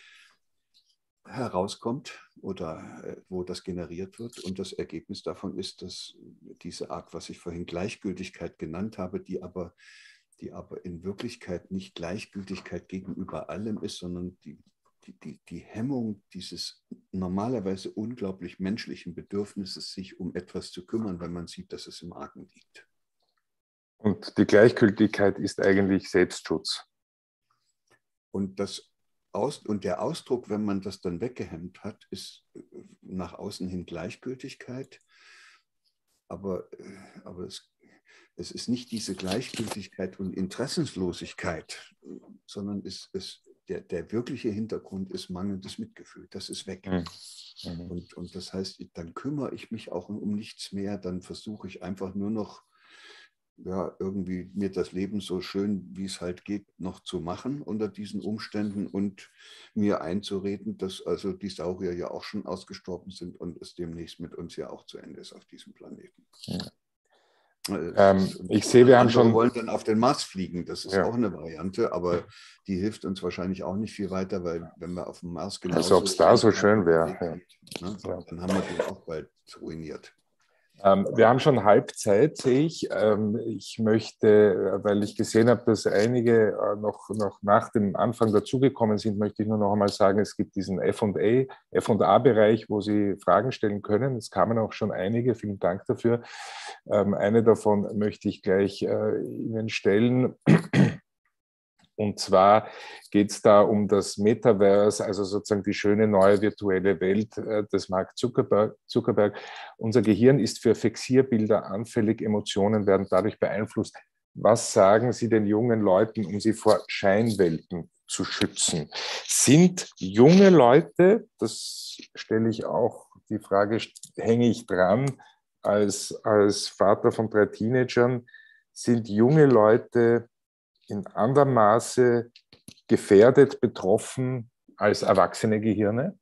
herauskommt oder äh, wo das generiert wird. Und das Ergebnis davon ist, dass diese Art, was ich vorhin Gleichgültigkeit genannt habe, die aber, die aber in Wirklichkeit nicht Gleichgültigkeit gegenüber allem ist, sondern die, die, die, die Hemmung dieses normalerweise unglaublich menschlichen Bedürfnisses, sich um etwas zu kümmern, wenn man sieht, dass es im Argen liegt. Und die Gleichgültigkeit ist eigentlich Selbstschutz. Und das Aus, und der Ausdruck, wenn man das dann weggehemmt hat, ist nach außen hin Gleichgültigkeit. Aber, aber es, es ist nicht diese Gleichgültigkeit und Interessenslosigkeit, sondern es, es, der, der wirkliche Hintergrund ist mangelndes Mitgefühl. Das ist weg. Mhm. Und, und das heißt, dann kümmere ich mich auch um nichts mehr, dann versuche ich einfach nur noch, ja, irgendwie mir das Leben so schön, wie es halt geht, noch zu machen unter diesen Umständen und mir einzureden, dass also die Saurier ja auch schon ausgestorben sind und es demnächst mit uns ja auch zu Ende ist auf diesem Planeten. Ja. Ähm, ich sehe, wir haben schon... wollen dann auf den Mars fliegen, das ist ja auch eine Variante, aber die hilft uns wahrscheinlich auch nicht viel weiter, weil wenn wir auf dem Mars genau also ob es da so schön wäre, ja. Ne, dann haben wir den auch bald ruiniert. Ähm, wir haben schon Halbzeit, sehe ich. Ähm, ich möchte, weil ich gesehen habe, dass einige äh, noch, noch nach dem Anfang dazugekommen sind, möchte ich nur noch einmal sagen, es gibt diesen F und A, F und A-Bereich, wo Sie Fragen stellen können. Es kamen auch schon einige, vielen Dank dafür. Ähm, eine davon möchte ich gleich äh, Ihnen stellen. Und zwar geht es da um das Metaverse, also sozusagen die schöne neue virtuelle Welt äh, des Mark Zuckerberg, Zuckerberg. Unser Gehirn ist für Fixierbilder anfällig, Emotionen werden dadurch beeinflusst. Was sagen Sie den jungen Leuten, um sie vor Scheinwelten zu schützen? Sind junge Leute, das stelle ich auch, die Frage hänge ich dran, als, als Vater von drei Teenagern, sind junge Leute in anderem Maße gefährdet, betroffen als erwachsene Gehirne?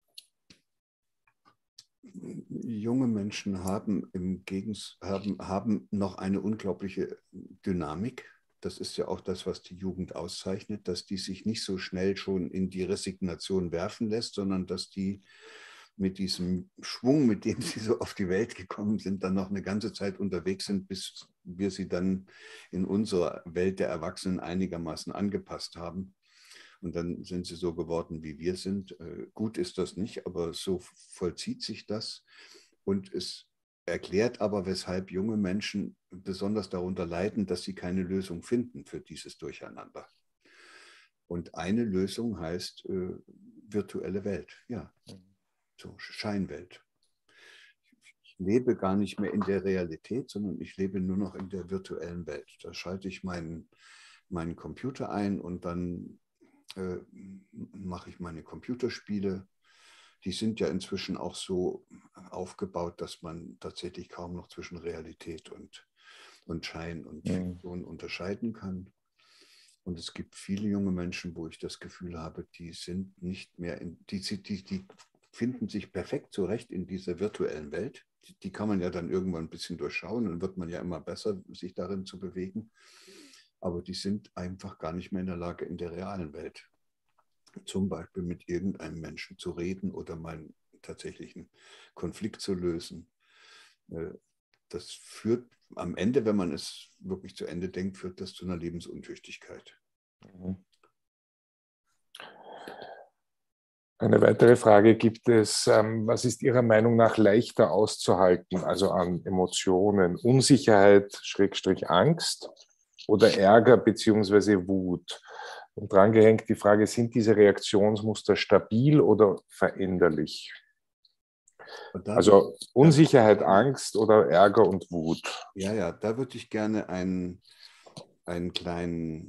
Junge Menschen haben, im Gegens haben, haben noch eine unglaubliche Dynamik. Das ist ja auch das, was die Jugend auszeichnet, dass die sich nicht so schnell schon in die Resignation werfen lässt, sondern dass die mit diesem Schwung, mit dem sie so auf die Welt gekommen sind, dann noch eine ganze Zeit unterwegs sind, bis wir sie dann in unserer Welt der Erwachsenen einigermaßen angepasst haben. Und dann sind sie so geworden, wie wir sind. Gut ist das nicht, aber so vollzieht sich das. Und es erklärt aber, weshalb junge Menschen besonders darunter leiden, dass sie keine Lösung finden für dieses Durcheinander. Und eine Lösung heißt äh, virtuelle Welt, ja. So Scheinwelt. Ich lebe gar nicht mehr in der Realität, sondern ich lebe nur noch in der virtuellen Welt. Da schalte ich meinen, meinen Computer ein und dann äh, mache ich meine Computerspiele. Die sind ja inzwischen auch so aufgebaut, dass man tatsächlich kaum noch zwischen Realität und, und Schein und Fiktion mhm. unterscheiden kann. Und es gibt viele junge Menschen, wo ich das Gefühl habe, die sind nicht mehr in, die, die, die finden sich perfekt zurecht in dieser virtuellen Welt. Die, die kann man ja dann irgendwann ein bisschen durchschauen und wird man ja immer besser, sich darin zu bewegen. Aber die sind einfach gar nicht mehr in der Lage, in der realen Welt zum Beispiel mit irgendeinem Menschen zu reden oder mal einen tatsächlichen Konflikt zu lösen. Das führt am Ende, wenn man es wirklich zu Ende denkt, führt das zu einer Lebensuntüchtigkeit. Eine weitere Frage gibt es, was ist Ihrer Meinung nach leichter auszuhalten, also an Emotionen, Unsicherheit, Schrägstrich Angst oder Ärger beziehungsweise Wut? Und drangehängt die Frage, sind diese Reaktionsmuster stabil oder veränderlich? Also Unsicherheit, Angst oder Ärger und Wut? Ja, ja, da würde ich gerne einen, einen kleinen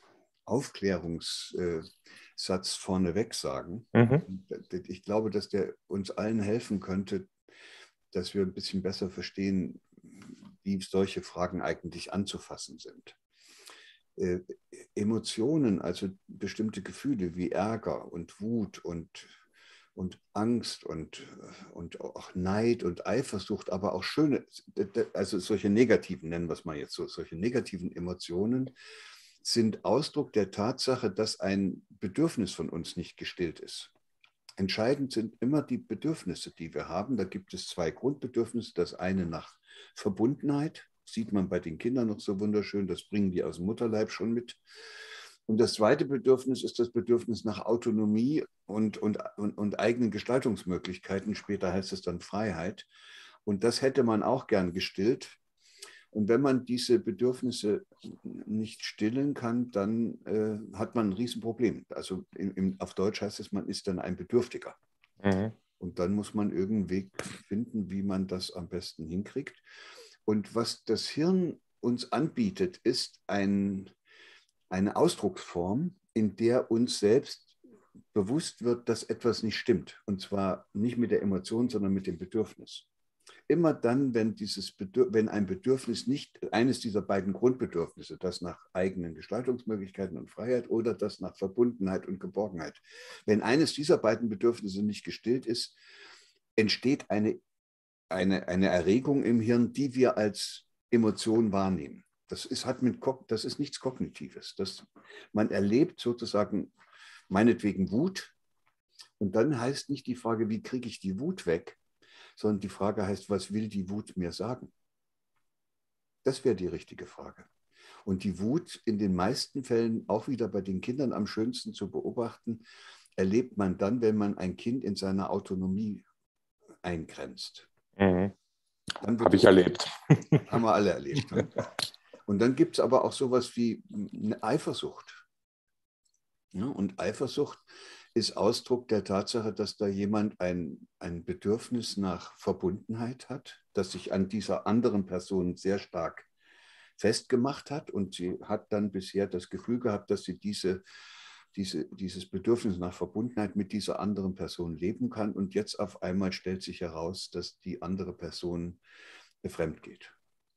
Aufklärungssatz vorneweg sagen. Mhm. Ich glaube, dass der uns allen helfen könnte, dass wir ein bisschen besser verstehen, wie solche Fragen eigentlich anzufassen sind. Äh, Emotionen, also bestimmte Gefühle wie Ärger und Wut und, und Angst und, und auch Neid und Eifersucht, aber auch schöne, also solche negativen, nennen wir es mal jetzt so, solche negativen Emotionen sind Ausdruck der Tatsache, dass ein Bedürfnis von uns nicht gestillt ist. Entscheidend sind immer die Bedürfnisse, die wir haben. Da gibt es zwei Grundbedürfnisse. Das eine nach Verbundenheit, sieht man bei den Kindern noch so wunderschön, das bringen die aus dem Mutterleib schon mit. Und das zweite Bedürfnis ist das Bedürfnis nach Autonomie und, und, und, und eigenen Gestaltungsmöglichkeiten. Später heißt es dann Freiheit. Und das hätte man auch gern gestillt. Und wenn man diese Bedürfnisse nicht stillen kann, dann äh, hat man ein Riesenproblem. Also in, in, auf Deutsch heißt es, man ist dann ein Bedürftiger. Mhm. Und dann muss man irgendeinen Weg finden, wie man das am besten hinkriegt. Und was das Hirn uns anbietet, ist ein, eine Ausdrucksform, in der uns selbst bewusst wird, dass etwas nicht stimmt. Und zwar nicht mit der Emotion, sondern mit dem Bedürfnis. Immer dann, wenn, dieses Bedürf- wenn ein Bedürfnis nicht, eines dieser beiden Grundbedürfnisse, das nach eigenen Gestaltungsmöglichkeiten und Freiheit oder das nach Verbundenheit und Geborgenheit, wenn eines dieser beiden Bedürfnisse nicht gestillt ist, entsteht eine, eine, eine Erregung im Hirn, die wir als Emotion wahrnehmen. Das ist, hat mit, das ist nichts Kognitives. Das, man erlebt sozusagen meinetwegen Wut und dann heißt nicht die Frage, wie kriege ich die Wut weg, sondern die Frage heißt, was will die Wut mir sagen? Das wäre die richtige Frage. Und die Wut in den meisten Fällen, auch wieder bei den Kindern am schönsten zu beobachten, erlebt man dann, wenn man ein Kind in seiner Autonomie eingrenzt. Mhm. Habe ich erlebt. Haben wir alle erlebt. Ne? Und dann gibt es aber auch sowas wie eine Eifersucht. Ja, und Eifersucht ist Ausdruck der Tatsache, dass da jemand ein, ein Bedürfnis nach Verbundenheit hat, das sich an dieser anderen Person sehr stark festgemacht hat und sie hat dann bisher das Gefühl gehabt, dass sie diese, diese, dieses Bedürfnis nach Verbundenheit mit dieser anderen Person leben kann und jetzt auf einmal stellt sich heraus, dass die andere Person fremd geht.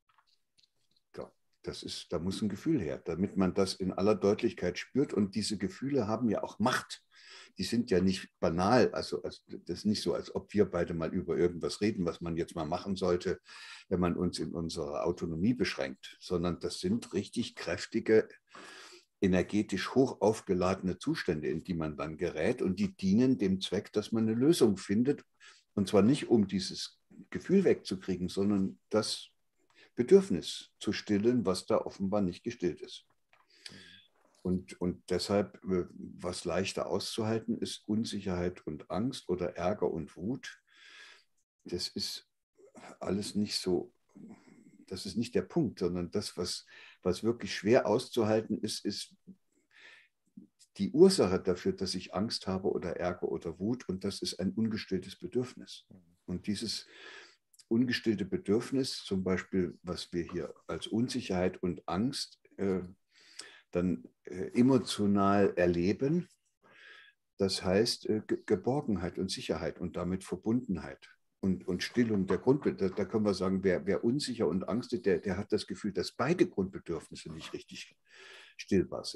Das ist, da muss ein Gefühl her, damit man das in aller Deutlichkeit spürt. Und diese Gefühle haben ja auch Macht. Die sind ja nicht banal. Also, also das ist nicht so, als ob wir beide mal über irgendwas reden, was man jetzt mal machen sollte, wenn man uns in unserer Autonomie beschränkt, sondern das sind richtig kräftige, energetisch hoch aufgeladene Zustände, in die man dann gerät. Und die dienen dem Zweck, dass man eine Lösung findet. Und zwar nicht, um dieses Gefühl wegzukriegen, sondern das Bedürfnis zu stillen, was da offenbar nicht gestillt ist. Und, und deshalb, was leichter auszuhalten ist, Unsicherheit und Angst oder Ärger und Wut, das ist alles nicht so, das ist nicht der Punkt, sondern das, was, was wirklich schwer auszuhalten ist, ist die Ursache dafür, dass ich Angst habe oder Ärger oder Wut, und das ist ein ungestilltes Bedürfnis. Und dieses ungestillte Bedürfnis, zum Beispiel, was wir hier als Unsicherheit und Angst äh, dann äh, emotional erleben, das heißt äh, Geborgenheit und Sicherheit und damit Verbundenheit und, und Stillung der Grundbedürfnisse. Da, da können wir sagen, wer, wer unsicher und Angst ist, der, der hat das Gefühl, dass beide Grundbedürfnisse nicht richtig stillbar sind.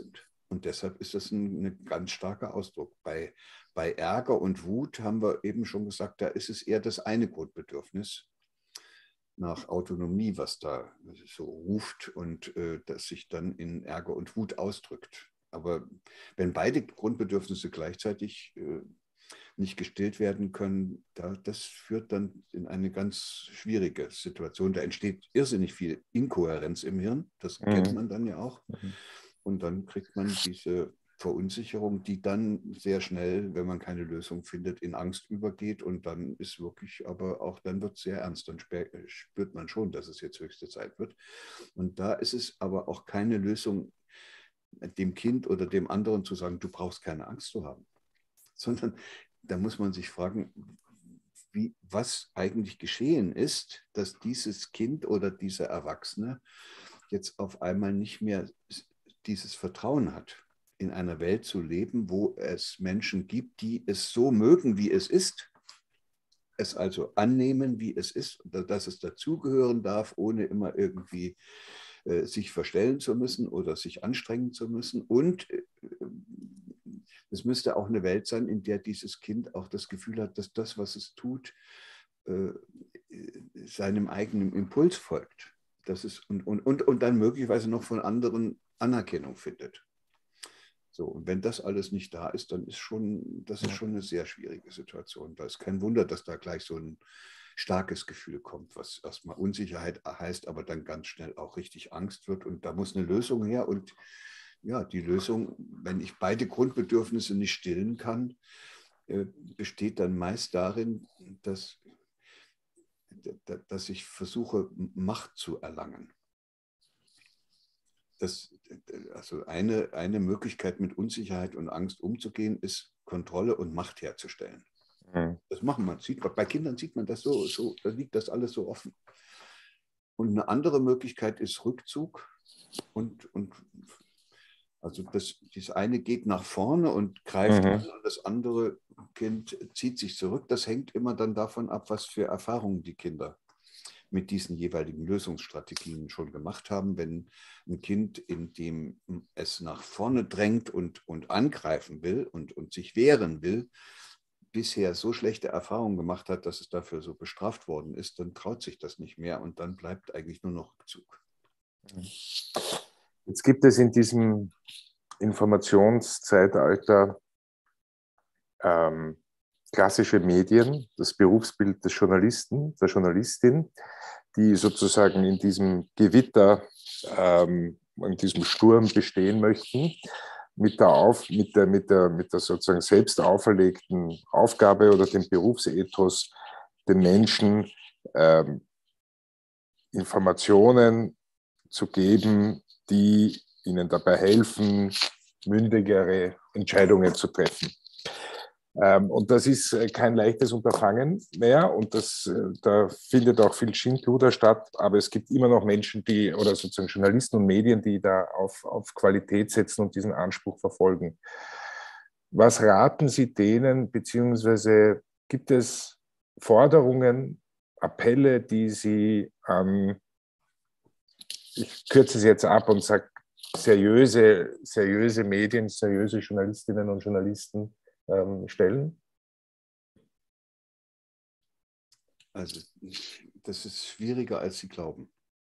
Und deshalb ist das ein, ein ganz starker Ausdruck. Bei, bei Ärger und Wut haben wir eben schon gesagt, da ist es eher das eine Grundbedürfnis nach Autonomie, was da so ruft und äh, das sich dann in Ärger und Wut ausdrückt. Aber wenn beide Grundbedürfnisse gleichzeitig äh, nicht gestillt werden können, da, das führt dann in eine ganz schwierige Situation. Da entsteht irrsinnig viel Inkohärenz im Hirn, das mhm. kennt man dann ja auch. Mhm. Und dann kriegt man diese Verunsicherung, die dann sehr schnell, wenn man keine Lösung findet, in Angst übergeht. Und dann ist wirklich, aber auch dann wird es sehr ernst. Dann spürt man schon, dass es jetzt höchste Zeit wird. Und da ist es aber auch keine Lösung, dem Kind oder dem anderen zu sagen, du brauchst keine Angst zu haben. Sondern da muss man sich fragen, wie, was eigentlich geschehen ist, dass dieses Kind oder dieser Erwachsene jetzt auf einmal nicht mehr dieses Vertrauen hat, in einer Welt zu leben, wo es Menschen gibt, die es so mögen, wie es ist, es also annehmen, wie es ist, dass es dazugehören darf, ohne immer irgendwie äh, sich verstellen zu müssen oder sich anstrengen zu müssen. Und äh, es müsste auch eine Welt sein, in der dieses Kind auch das Gefühl hat, dass das, was es tut, äh, seinem eigenen Impuls folgt. Das ist, und, und, und, und dann möglicherweise noch von anderen Anerkennung findet. So, und wenn das alles nicht da ist, dann ist schon, das ist schon eine sehr schwierige Situation. Da ist kein Wunder, dass da gleich so ein starkes Gefühl kommt, was erstmal Unsicherheit heißt, aber dann ganz schnell auch richtig Angst wird. Und da muss eine Lösung her. Und ja, die Lösung, wenn ich beide Grundbedürfnisse nicht stillen kann, äh, besteht dann meist darin, dass, dass ich versuche, Macht zu erlangen. Das, also eine, eine Möglichkeit, mit Unsicherheit und Angst umzugehen, ist, Kontrolle und Macht herzustellen. Mhm. Das machen man, sieht man. Bei Kindern sieht man das so, so, da liegt das alles so offen. Und eine andere Möglichkeit ist Rückzug. Und, und also das, das eine geht nach vorne und greift mhm. an, und das andere Kind zieht sich zurück. Das hängt immer dann davon ab, was für Erfahrungen die Kinder mit diesen jeweiligen Lösungsstrategien schon gemacht haben. Wenn ein Kind, in dem es nach vorne drängt und, und angreifen will und, und sich wehren will, bisher so schlechte Erfahrungen gemacht hat, dass es dafür so bestraft worden ist, dann traut sich das nicht mehr und dann bleibt eigentlich nur noch Rückzug. Jetzt gibt es in diesem Informationszeitalter ähm, klassische Medien, das Berufsbild des Journalisten, der Journalistin, die sozusagen in diesem Gewitter, ähm, in diesem Sturm bestehen möchten, mit der, Auf, mit der, mit der, mit der sozusagen selbst auferlegten Aufgabe oder dem Berufsethos, den Menschen ähm, Informationen zu geben, die ihnen dabei helfen, mündigere Entscheidungen zu treffen. Und das ist kein leichtes Unterfangen mehr und das, da findet auch viel Schindluder statt, aber es gibt immer noch Menschen, die, oder sozusagen Journalisten und Medien, die da auf, auf Qualität setzen und diesen Anspruch verfolgen. Was raten Sie denen, beziehungsweise gibt es Forderungen, Appelle, die Sie an, ich kürze es jetzt ab und sage, seriöse, seriöse Medien, seriöse Journalistinnen und Journalisten stellen? Also das ist schwieriger, als Sie glauben.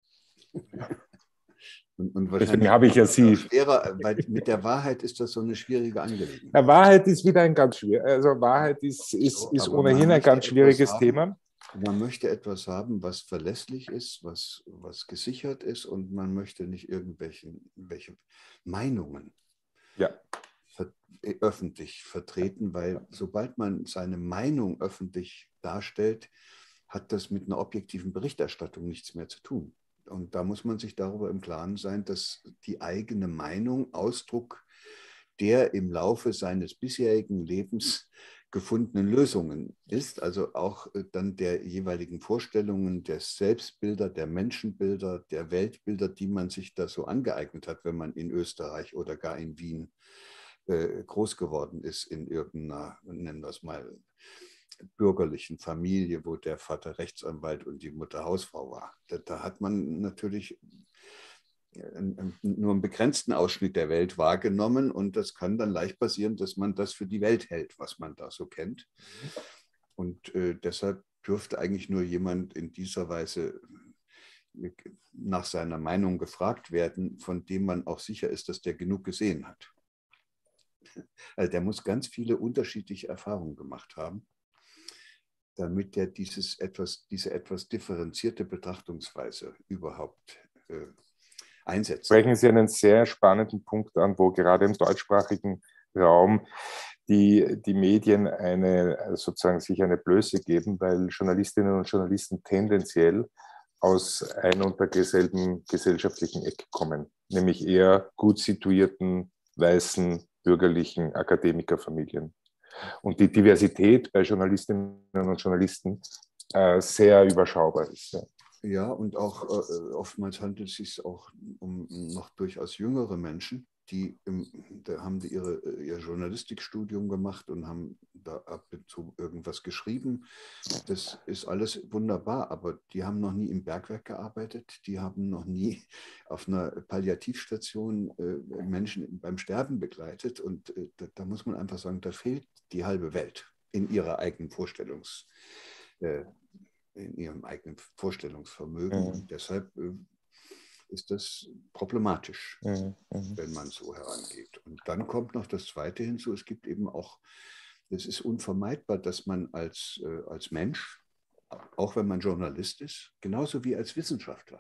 Und, und Deswegen habe ich ja Sie. Schwerer, weil mit der Wahrheit ist das so eine schwierige Angelegenheit. Ja, Wahrheit ist wieder ein ganz schwieriges, also Wahrheit ist, ist, so, ist ohnehin ein ganz schwieriges haben, Thema. Man möchte etwas haben, was verlässlich ist, was, was gesichert ist und man möchte nicht irgendwelche, irgendwelche Meinungen ja. öffentlich vertreten, weil sobald man seine Meinung öffentlich darstellt, hat das mit einer objektiven Berichterstattung nichts mehr zu tun. Und da muss man sich darüber im Klaren sein, dass die eigene Meinung Ausdruck der im Laufe seines bisherigen Lebens gefundenen Lösungen ist, also auch dann der jeweiligen Vorstellungen, der Selbstbilder, der Menschenbilder, der Weltbilder, die man sich da so angeeignet hat, wenn man in Österreich oder gar in Wien groß geworden ist, in irgendeiner, nennen wir es mal, bürgerlichen Familie, wo der Vater Rechtsanwalt und die Mutter Hausfrau war. Da, da hat man natürlich nur einen begrenzten Ausschnitt der Welt wahrgenommen und das kann dann leicht passieren, dass man das für die Welt hält, was man da so kennt. Und äh, deshalb dürfte eigentlich nur jemand in dieser Weise nach seiner Meinung gefragt werden, von dem man auch sicher ist, dass der genug gesehen hat. Also der muss ganz viele unterschiedliche Erfahrungen gemacht haben, damit er dieses etwas, diese etwas differenzierte Betrachtungsweise überhaupt äh, einsetzt. Sprechen Sie einen sehr spannenden Punkt an, wo gerade im deutschsprachigen Raum die, die Medien eine, sozusagen sich eine Blöße geben, weil Journalistinnen und Journalisten tendenziell aus ein und derselben gesellschaftlichen Ecke kommen, nämlich eher gut situierten, weißen, bürgerlichen Akademikerfamilien. Und die Diversität bei Journalistinnen und Journalisten äh, sehr überschaubar ist. Ja. Ja, und auch äh, oftmals handelt es sich auch um noch durchaus jüngere Menschen, die im, da haben die ihre, ihr Journalistikstudium gemacht und haben da ab und zu irgendwas geschrieben. Das ist alles wunderbar, aber die haben noch nie im Bergwerk gearbeitet, die haben noch nie auf einer Palliativstation äh, Menschen beim Sterben begleitet und äh, da, da muss man einfach sagen, da fehlt die halbe Welt in ihrer eigenen Vorstellungs äh, in ihrem eigenen Vorstellungsvermögen. Mhm. Und deshalb äh, ist das problematisch, mhm. Mhm. wenn man so herangeht. Und dann kommt noch das Zweite hinzu, es gibt eben auch, es ist unvermeidbar, dass man als, äh, als Mensch, auch wenn man Journalist ist, genauso wie als Wissenschaftler,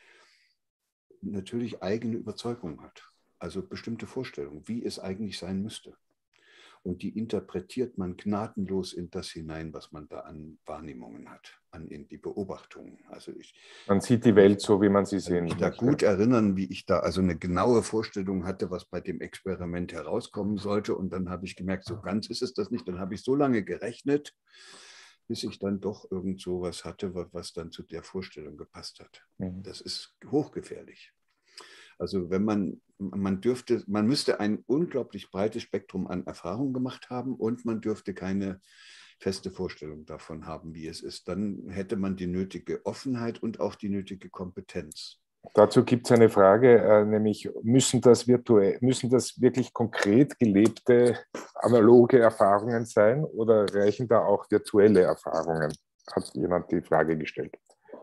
natürlich eigene Überzeugungen hat. Also bestimmte Vorstellungen, wie es eigentlich sein müsste. Und die interpretiert man gnadenlos in das hinein, was man da an Wahrnehmungen hat, an in die Beobachtungen. Also ich, man sieht die Welt so, wie man sie sehen möchte. Ich da gut erinnern, wie ich da also eine genaue Vorstellung hatte, was bei dem Experiment herauskommen sollte. Und dann habe ich gemerkt, so ganz ist es das nicht. Dann habe ich so lange gerechnet, bis ich dann doch irgend so was hatte, was dann zu der Vorstellung gepasst hat. Mhm. Das ist hochgefährlich. Also wenn man, man dürfte, man müsste ein unglaublich breites Spektrum an Erfahrung gemacht haben und man dürfte keine feste Vorstellung davon haben, wie es ist. Dann hätte man die nötige Offenheit und auch die nötige Kompetenz. Dazu gibt es eine Frage, äh, nämlich müssen das virtuell, müssen das wirklich konkret gelebte analoge Erfahrungen sein oder reichen da auch virtuelle Erfahrungen? Hat jemand die Frage gestellt.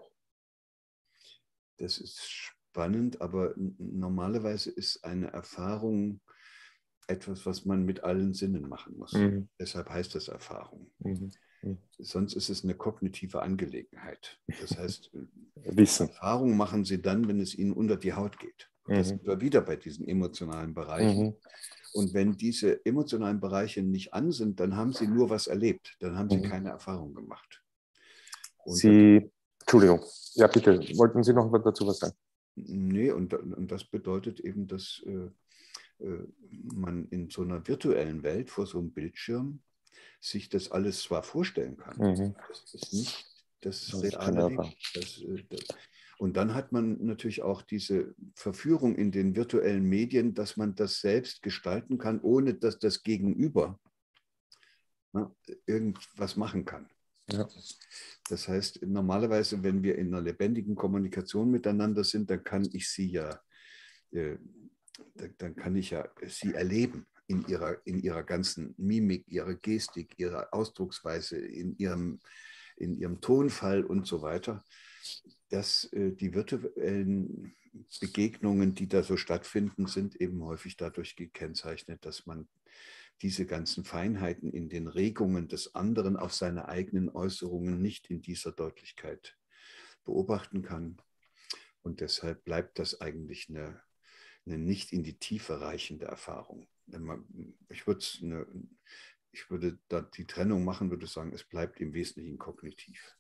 Das ist spannend, aber normalerweise ist eine Erfahrung etwas, was man mit allen Sinnen machen muss. Mhm. Deshalb heißt das Erfahrung. Mhm. Mhm. Sonst ist es eine kognitive Angelegenheit. Das heißt, Wissen. Erfahrung machen Sie dann, wenn es Ihnen unter die Haut geht. Und das sind wir wieder bei diesen emotionalen Bereichen. Mhm. Und wenn diese emotionalen Bereiche nicht an sind, dann haben Sie nur was erlebt. Dann haben Sie mhm. keine Erfahrung gemacht. Und Sie, Entschuldigung, ja bitte, wollten Sie noch dazu was sagen? Nee, und, und das bedeutet eben, dass äh, man in so einer virtuellen Welt vor so einem Bildschirm sich das alles zwar vorstellen kann, mhm. das ist nicht das, das reale Leben. Das, das, und dann hat man natürlich auch diese Verführung in den virtuellen Medien, dass man das selbst gestalten kann, ohne dass das Gegenüber na, irgendwas machen kann. Ja. Das heißt, normalerweise, wenn wir in einer lebendigen Kommunikation miteinander sind, dann kann ich sie ja, äh, dann kann ich ja sie erleben in ihrer, in ihrer ganzen Mimik, ihrer Gestik, ihrer Ausdrucksweise, in ihrem, in ihrem Tonfall und so weiter. Dass äh, die virtuellen Begegnungen, die da so stattfinden, sind eben häufig dadurch gekennzeichnet, dass man diese ganzen Feinheiten in den Regungen des anderen auf seine eigenen Äußerungen nicht in dieser Deutlichkeit beobachten kann. Und deshalb bleibt das eigentlich eine, eine nicht in die Tiefe reichende Erfahrung. Ich würde, eine, ich würde da die Trennung machen, würde sagen, es bleibt im Wesentlichen kognitiv.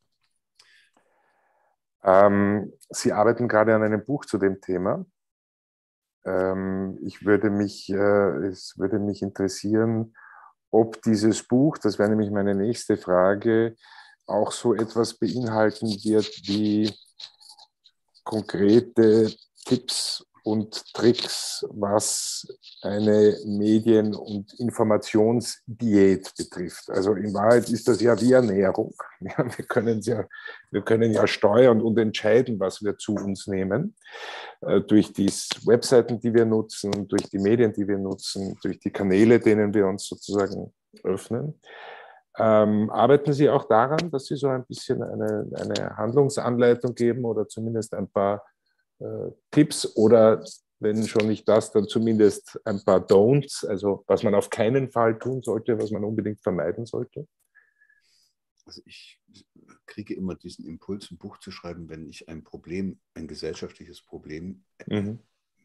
Ähm, Sie arbeiten gerade an einem Buch zu dem Thema. Ähm, ich würde mich, äh, es würde mich interessieren, ob dieses Buch, das wäre nämlich meine nächste Frage, auch so etwas beinhalten wird wie konkrete Tipps und Tricks, was eine Medien- und Informationsdiät betrifft. Also in Wahrheit ist das ja wie Ernährung. Ja, wir können ja, wir können ja steuern und entscheiden, was wir zu uns nehmen, äh, durch die Webseiten, die wir nutzen, durch die Medien, die wir nutzen, durch die Kanäle, denen wir uns sozusagen öffnen. Ähm, arbeiten Sie auch daran, dass Sie so ein bisschen eine, eine Handlungsanleitung geben oder zumindest ein paar äh, Tipps oder wenn schon nicht das, dann zumindest ein paar Don'ts, also was man auf keinen Fall tun sollte, was man unbedingt vermeiden sollte? Also ich kriege immer diesen Impuls, ein Buch zu schreiben, wenn ich ein Problem, ein gesellschaftliches Problem mhm.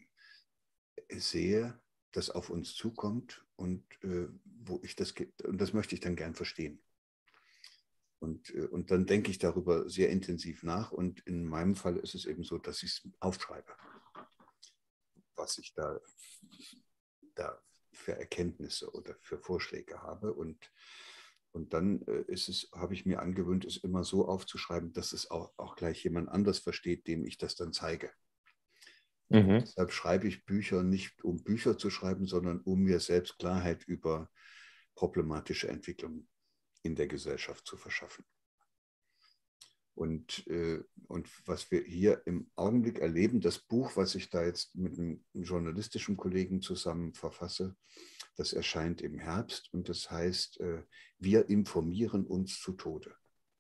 sehe, das auf uns zukommt und äh, wo ich das, und das möchte ich dann gern verstehen. Und, äh, und dann denke ich darüber sehr intensiv nach und in meinem Fall ist es eben so, dass ich es aufschreibe, was ich da, da für Erkenntnisse oder für Vorschläge habe und Und dann äh, ist es, habe ich mir angewöhnt, es immer so aufzuschreiben, dass es auch, auch gleich jemand anders versteht, dem ich das dann zeige. Mhm. Deshalb schreibe ich Bücher nicht, um Bücher zu schreiben, sondern um mir selbst Klarheit über problematische Entwicklungen in der Gesellschaft zu verschaffen. Und, äh, und was wir hier im Augenblick erleben, das Buch, was ich da jetzt mit einem journalistischen Kollegen zusammen verfasse, das erscheint im Herbst und das heißt, äh, wir informieren uns zu Tode.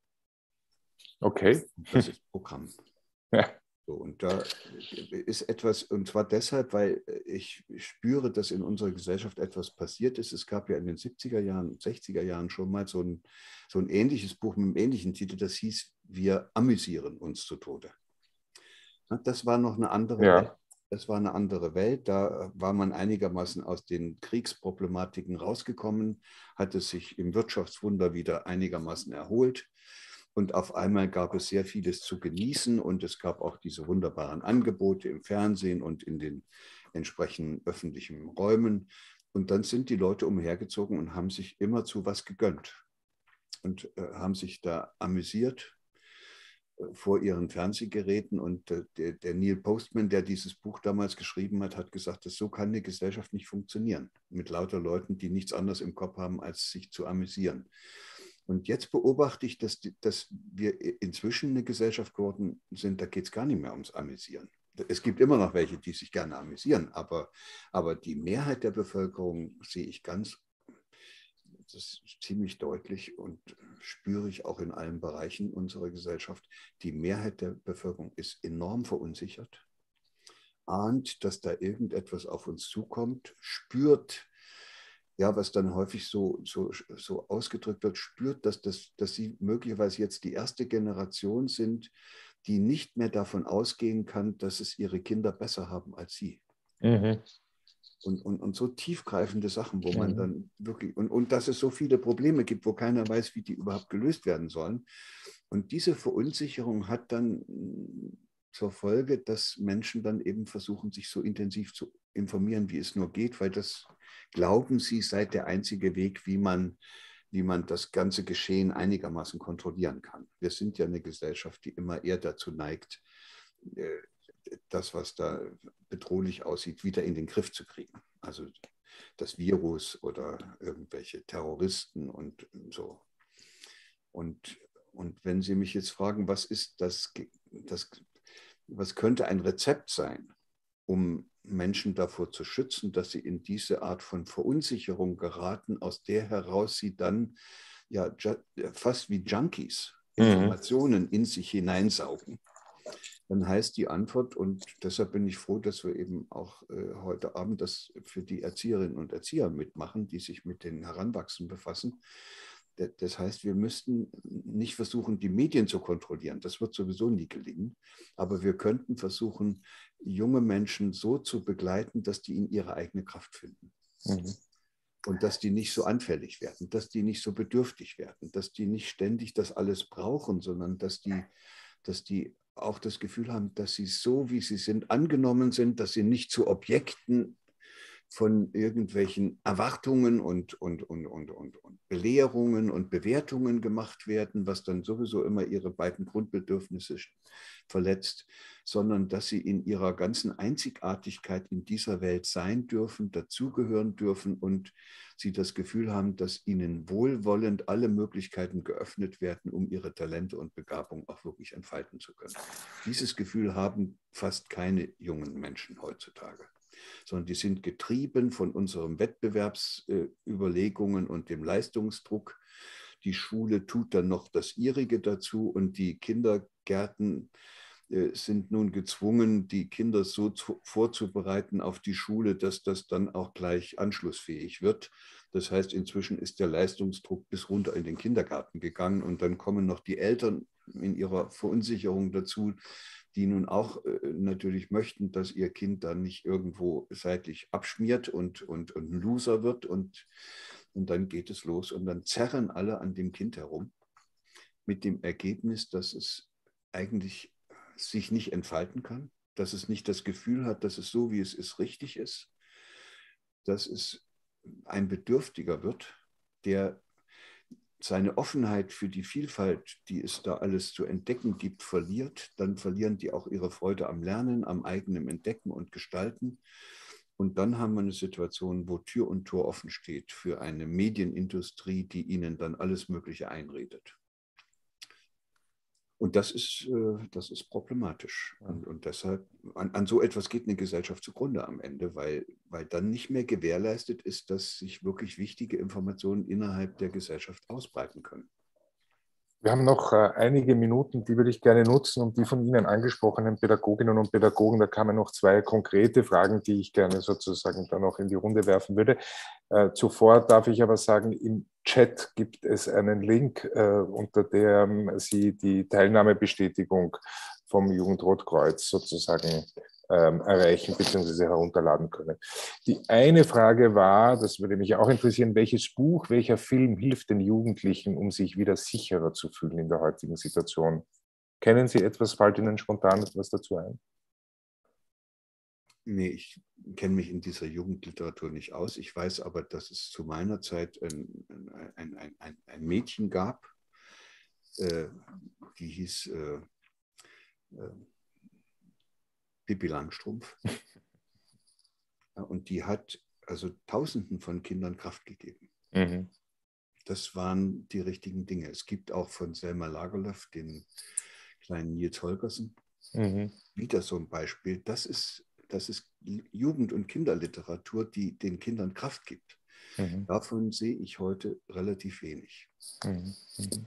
Okay. Das ist Programm. Ja. So, und da ist etwas, und zwar deshalb, weil ich spüre, dass in unserer Gesellschaft etwas passiert ist. Es gab ja in den siebziger Jahren, sechziger Jahren schon mal so ein, so ein ähnliches Buch mit einem ähnlichen Titel, das hieß, wir amüsieren uns zu Tode. Das war noch eine andere ja. Welt. Das war eine andere Welt. Da war man einigermaßen aus den Kriegsproblematiken rausgekommen, hatte sich im Wirtschaftswunder wieder einigermaßen erholt. Und auf einmal gab es sehr vieles zu genießen und es gab auch diese wunderbaren Angebote im Fernsehen und in den entsprechenden öffentlichen Räumen. Und dann sind die Leute umhergezogen und haben sich immerzu was gegönnt und äh, haben sich da amüsiert äh, vor ihren Fernsehgeräten. Und äh, der, der Neil Postman, der dieses Buch damals geschrieben hat, hat gesagt, dass so kann eine Gesellschaft nicht funktionieren. Mit lauter Leuten, die nichts anderes im Kopf haben, als sich zu amüsieren. Und jetzt beobachte ich, dass, dass wir inzwischen eine Gesellschaft geworden sind, da geht es gar nicht mehr ums Amüsieren. Es gibt immer noch welche, die sich gerne amüsieren, aber, aber die Mehrheit der Bevölkerung sehe ich ganz, das ist ziemlich deutlich und spüre ich auch in allen Bereichen unserer Gesellschaft, die Mehrheit der Bevölkerung ist enorm verunsichert, ahnt, dass da irgendetwas auf uns zukommt, spürt, ja, was dann häufig so, so, so ausgedrückt wird, spürt, dass, das, dass sie möglicherweise jetzt die erste Generation sind, die nicht mehr davon ausgehen kann, dass es ihre Kinder besser haben als sie. Mhm. Und, und, und so tiefgreifende Sachen, wo man mhm. dann wirklich, und, und dass es so viele Probleme gibt, wo keiner weiß, wie die überhaupt gelöst werden sollen. Und diese Verunsicherung hat dann zur Folge, dass Menschen dann eben versuchen, sich so intensiv zu informieren, wie es nur geht, weil das, glauben sie, sei der einzige Weg, wie man, wie man das ganze Geschehen einigermaßen kontrollieren kann. Wir sind ja eine Gesellschaft, die immer eher dazu neigt, das, was da bedrohlich aussieht, wieder in den Griff zu kriegen. Also das Virus oder irgendwelche Terroristen und so. Und, und wenn Sie mich jetzt fragen, was ist das, das, was könnte ein Rezept sein, um Menschen davor zu schützen, dass sie in diese Art von Verunsicherung geraten, aus der heraus sie dann ja fast wie Junkies Informationen mhm. in sich hineinsaugen, dann heißt die Antwort, und deshalb bin ich froh, dass wir eben auch äh, heute Abend das für die Erzieherinnen und Erzieher mitmachen, die sich mit den Heranwachsenden befassen. Das heißt, wir müssten nicht versuchen, die Medien zu kontrollieren. Das wird sowieso nie gelingen. Aber wir könnten versuchen, junge Menschen so zu begleiten, dass die in ihre eigene Kraft finden. Mhm. Und dass die nicht so anfällig werden, dass die nicht so bedürftig werden, dass die nicht ständig das alles brauchen, sondern dass die, dass die auch das Gefühl haben, dass sie so, wie sie sind, angenommen sind, dass sie nicht zu Objekten von irgendwelchen Erwartungen und, und, und, und, und, und Belehrungen und Bewertungen gemacht werden, was dann sowieso immer ihre beiden Grundbedürfnisse verletzt, sondern dass sie in ihrer ganzen Einzigartigkeit in dieser Welt sein dürfen, dazugehören dürfen und sie das Gefühl haben, dass ihnen wohlwollend alle Möglichkeiten geöffnet werden, um ihre Talente und Begabung auch wirklich entfalten zu können. Dieses Gefühl haben fast keine jungen Menschen heutzutage, sondern die sind getrieben von unseren Wettbewerbsüberlegungen und dem Leistungsdruck. Die Schule tut dann noch das ihrige dazu und die Kindergärten äh, sind nun gezwungen, die Kinder so zu, vorzubereiten auf die Schule, dass das dann auch gleich anschlussfähig wird. Das heißt, inzwischen ist der Leistungsdruck bis runter in den Kindergarten gegangen und dann kommen noch die Eltern in ihrer Verunsicherung dazu, die nun auch äh, natürlich möchten, dass ihr Kind dann nicht irgendwo seitlich abschmiert und, und, und ein Loser wird und, und dann geht es los und dann zerren alle an dem Kind herum mit dem Ergebnis, dass es eigentlich sich nicht entfalten kann, dass es nicht das Gefühl hat, dass es so, wie es ist, richtig ist, dass es ein Bedürftiger wird, der seine Offenheit für die Vielfalt, die es da alles zu entdecken gibt, verliert. Dann verlieren die auch ihre Freude am Lernen, am eigenen Entdecken und Gestalten. Und dann haben wir eine Situation, wo Tür und Tor offen steht für eine Medienindustrie, die ihnen dann alles Mögliche einredet. Und das ist, das ist problematisch. Und, und deshalb, an, an so etwas geht eine Gesellschaft zugrunde am Ende, weil, weil dann nicht mehr gewährleistet ist, dass sich wirklich wichtige Informationen innerhalb der Gesellschaft ausbreiten können. Wir haben noch äh, einige Minuten, die würde ich gerne nutzen, um die von Ihnen angesprochenen Pädagoginnen und Pädagogen, da kamen noch zwei konkrete Fragen, die ich gerne sozusagen dann noch in die Runde werfen würde. Äh, zuvor darf ich aber sagen, im Chat gibt es einen Link, äh, unter dem Sie die Teilnahmebestätigung vom Jugendrotkreuz sozusagen ähm, erreichen bzw. herunterladen können. Die eine Frage war, das würde mich auch interessieren, welches Buch, welcher Film hilft den Jugendlichen, um sich wieder sicherer zu fühlen in der heutigen Situation? Kennen Sie etwas, fällt Ihnen spontan etwas dazu ein? Nee, ich kenne mich in dieser Jugendliteratur nicht aus. Ich weiß aber, dass es zu meiner Zeit ein, ein, ein, ein, ein Mädchen gab, äh, die hieß äh, äh, Pippi Langstrumpf. Ja, und die hat also Tausenden von Kindern Kraft gegeben. Mhm. Das waren die richtigen Dinge. Es gibt auch von Selma Lagerlöf den kleinen Nils Holgersen. Mhm. Wieder so ein Beispiel. Das ist, das ist Jugend- und Kinderliteratur, die den Kindern Kraft gibt. Mhm. Davon sehe ich heute relativ wenig. Mhm. Mhm.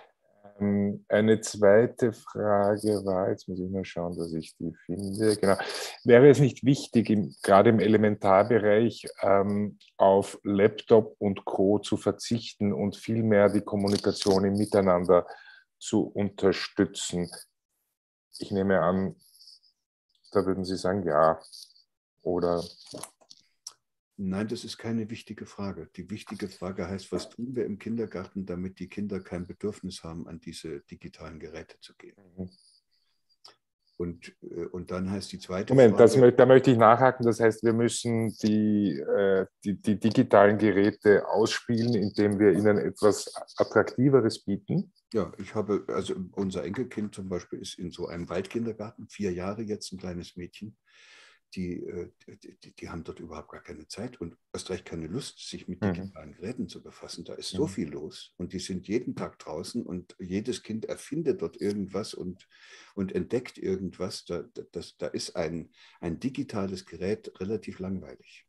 Eine zweite Frage war, jetzt muss ich mal schauen, dass ich die finde. Genau. Wäre es nicht wichtig, im, gerade im Elementarbereich ähm, auf Laptop und Co. zu verzichten und vielmehr die Kommunikation im Miteinander zu unterstützen? Ich nehme an, da würden Sie sagen, ja. Oder? Nein, das ist keine wichtige Frage. Die wichtige Frage heißt, was tun wir im Kindergarten, damit die Kinder kein Bedürfnis haben, an diese digitalen Geräte zu gehen? Mhm. Und, und dann heißt die zweite Moment, Frage... das, da möchte ich nachhaken. Das heißt, wir müssen die, äh, die, die digitalen Geräte ausspielen, indem wir ihnen etwas Attraktiveres bieten. Ja, ich habe, also unser Enkelkind zum Beispiel ist in so einem Waldkindergarten, vier Jahre jetzt, ein kleines Mädchen. Die, die, die haben dort überhaupt gar keine Zeit und erst recht keine Lust, sich mit digitalen Geräten zu befassen. Da ist so viel los und die sind jeden Tag draußen und jedes Kind erfindet dort irgendwas und, und entdeckt irgendwas. Da, das, da ist ein, ein digitales Gerät relativ langweilig.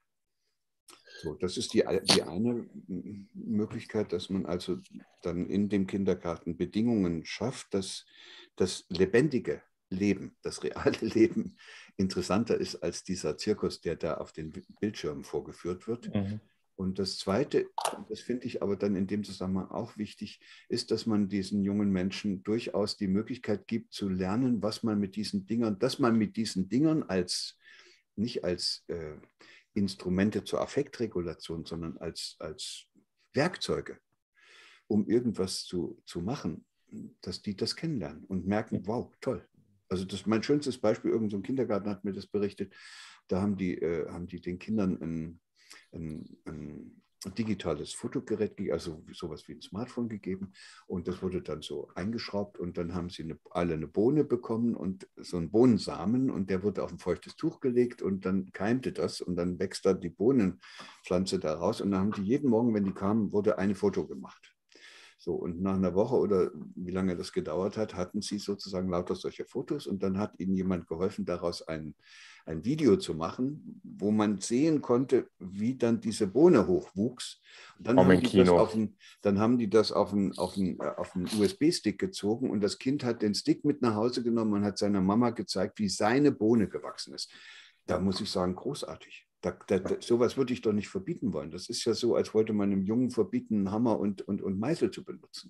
So, das ist die, die eine Möglichkeit, dass man also dann in dem Kindergarten Bedingungen schafft, dass das lebendige Leben, das reale Leben interessanter ist als dieser Zirkus, der da auf den Bildschirmen vorgeführt wird. Mhm. Und das Zweite, das finde ich aber dann in dem Zusammenhang auch wichtig, ist, dass man diesen jungen Menschen durchaus die Möglichkeit gibt zu lernen, was man mit diesen Dingern, dass man mit diesen Dingern als, nicht als äh, Instrumente zur Affektregulation, sondern als, als Werkzeuge, um irgendwas zu, zu machen, dass die das kennenlernen und merken, wow, toll, Also das ist mein schönstes Beispiel, irgend so ein Kindergarten hat mir das berichtet. Da haben die, äh, haben die den Kindern ein, ein, ein digitales Fotogerät, also sowas wie ein Smartphone gegeben, und das wurde dann so eingeschraubt und dann haben sie eine, alle eine Bohne bekommen und so einen Bohnensamen und der wurde auf ein feuchtes Tuch gelegt und dann keimte das und dann wächst da die Bohnenpflanze da raus und dann haben die jeden Morgen, wenn die kamen, wurde ein Foto gemacht. So, und nach einer Woche oder wie lange das gedauert hat, hatten sie sozusagen lauter solche Fotos und dann hat ihnen jemand geholfen, daraus ein, ein Video zu machen, wo man sehen konnte, wie dann diese Bohne hochwuchs. Und dann, haben die, das auf ein, dann haben die das auf einen, auf einen, auf einen U S B-Stick gezogen und das Kind hat den Stick mit nach Hause genommen und hat seiner Mama gezeigt, wie seine Bohne gewachsen ist. Da muss ich sagen, großartig. Da, da, da, sowas würde ich doch nicht verbieten wollen. Das ist ja so, als wollte man einem Jungen verbieten, einen Hammer und, und, und Meißel zu benutzen.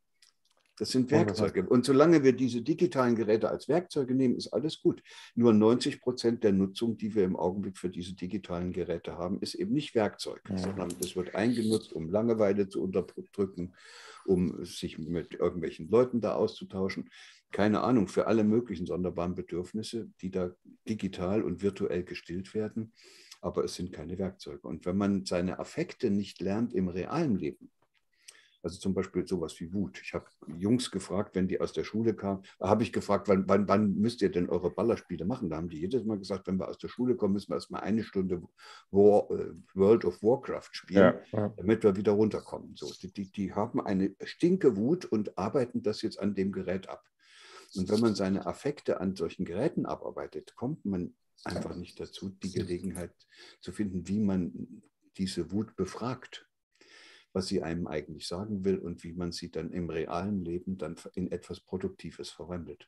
Das sind Werkzeuge. Und solange wir diese digitalen Geräte als Werkzeuge nehmen, ist alles gut. Nur neunzig Prozent der Nutzung, die wir im Augenblick für diese digitalen Geräte haben, ist eben nicht Werkzeug, ja, sondern es wird eingenutzt, um Langeweile zu unterdrücken, um sich mit irgendwelchen Leuten da auszutauschen. Keine Ahnung, für alle möglichen sonderbaren Bedürfnisse, die da digital und virtuell gestillt werden. Aber es sind keine Werkzeuge. Und wenn man seine Affekte nicht lernt im realen Leben, also zum Beispiel sowas wie Wut. Ich habe Jungs gefragt, wenn die aus der Schule kamen, habe ich gefragt, wann, wann, wann müsst ihr denn eure Ballerspiele machen? Da haben die jedes Mal gesagt, wenn wir aus der Schule kommen, müssen wir erstmal eine Stunde War, World of Warcraft spielen, ja, ja. damit wir wieder runterkommen. So, die, die, die haben eine stinke Wut und arbeiten das jetzt an dem Gerät ab. Und wenn man seine Affekte an solchen Geräten abarbeitet, kommt man einfach nicht dazu, die Gelegenheit zu finden, wie man diese Wut befragt, was sie einem eigentlich sagen will und wie man sie dann im realen Leben dann in etwas Produktives verwandelt.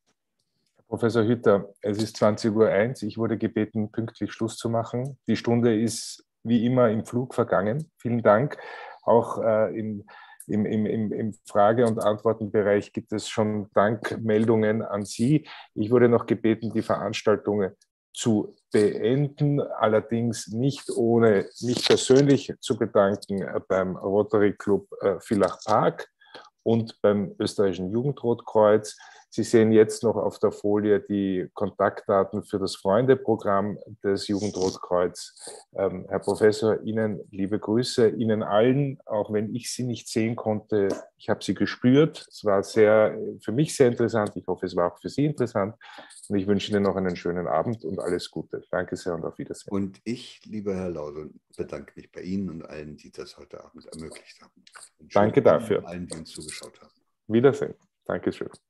Herr Professor Hütter, es ist zwanzig Uhr eins. Ich wurde gebeten, pünktlich Schluss zu machen. Die Stunde ist wie immer im Flug vergangen. Vielen Dank. Auch äh, im, im, im, im Frage- und Antwortenbereich gibt es schon Dankmeldungen an Sie. Ich wurde noch gebeten, die Veranstaltungen zu beenden, allerdings nicht ohne mich persönlich zu bedanken beim Rotary Club Villach Park und beim Österreichischen Jugendrotkreuz. Sie sehen jetzt noch auf der Folie die Kontaktdaten für das Freundeprogramm des Jugendrotkreuz. Ähm, Herr Professor, Ihnen liebe Grüße, Ihnen allen, auch wenn ich Sie nicht sehen konnte, ich habe Sie gespürt. Es war sehr, für mich sehr interessant. Ich hoffe, es war auch für Sie interessant. Und ich wünsche Ihnen noch einen schönen Abend und alles Gute. Danke sehr und auf Wiedersehen. Und ich, lieber Herr Laudon, bedanke mich bei Ihnen und allen, die das heute Abend ermöglicht haben. Danke dafür. Allen, die uns zugeschaut haben. Wiedersehen. Dankeschön.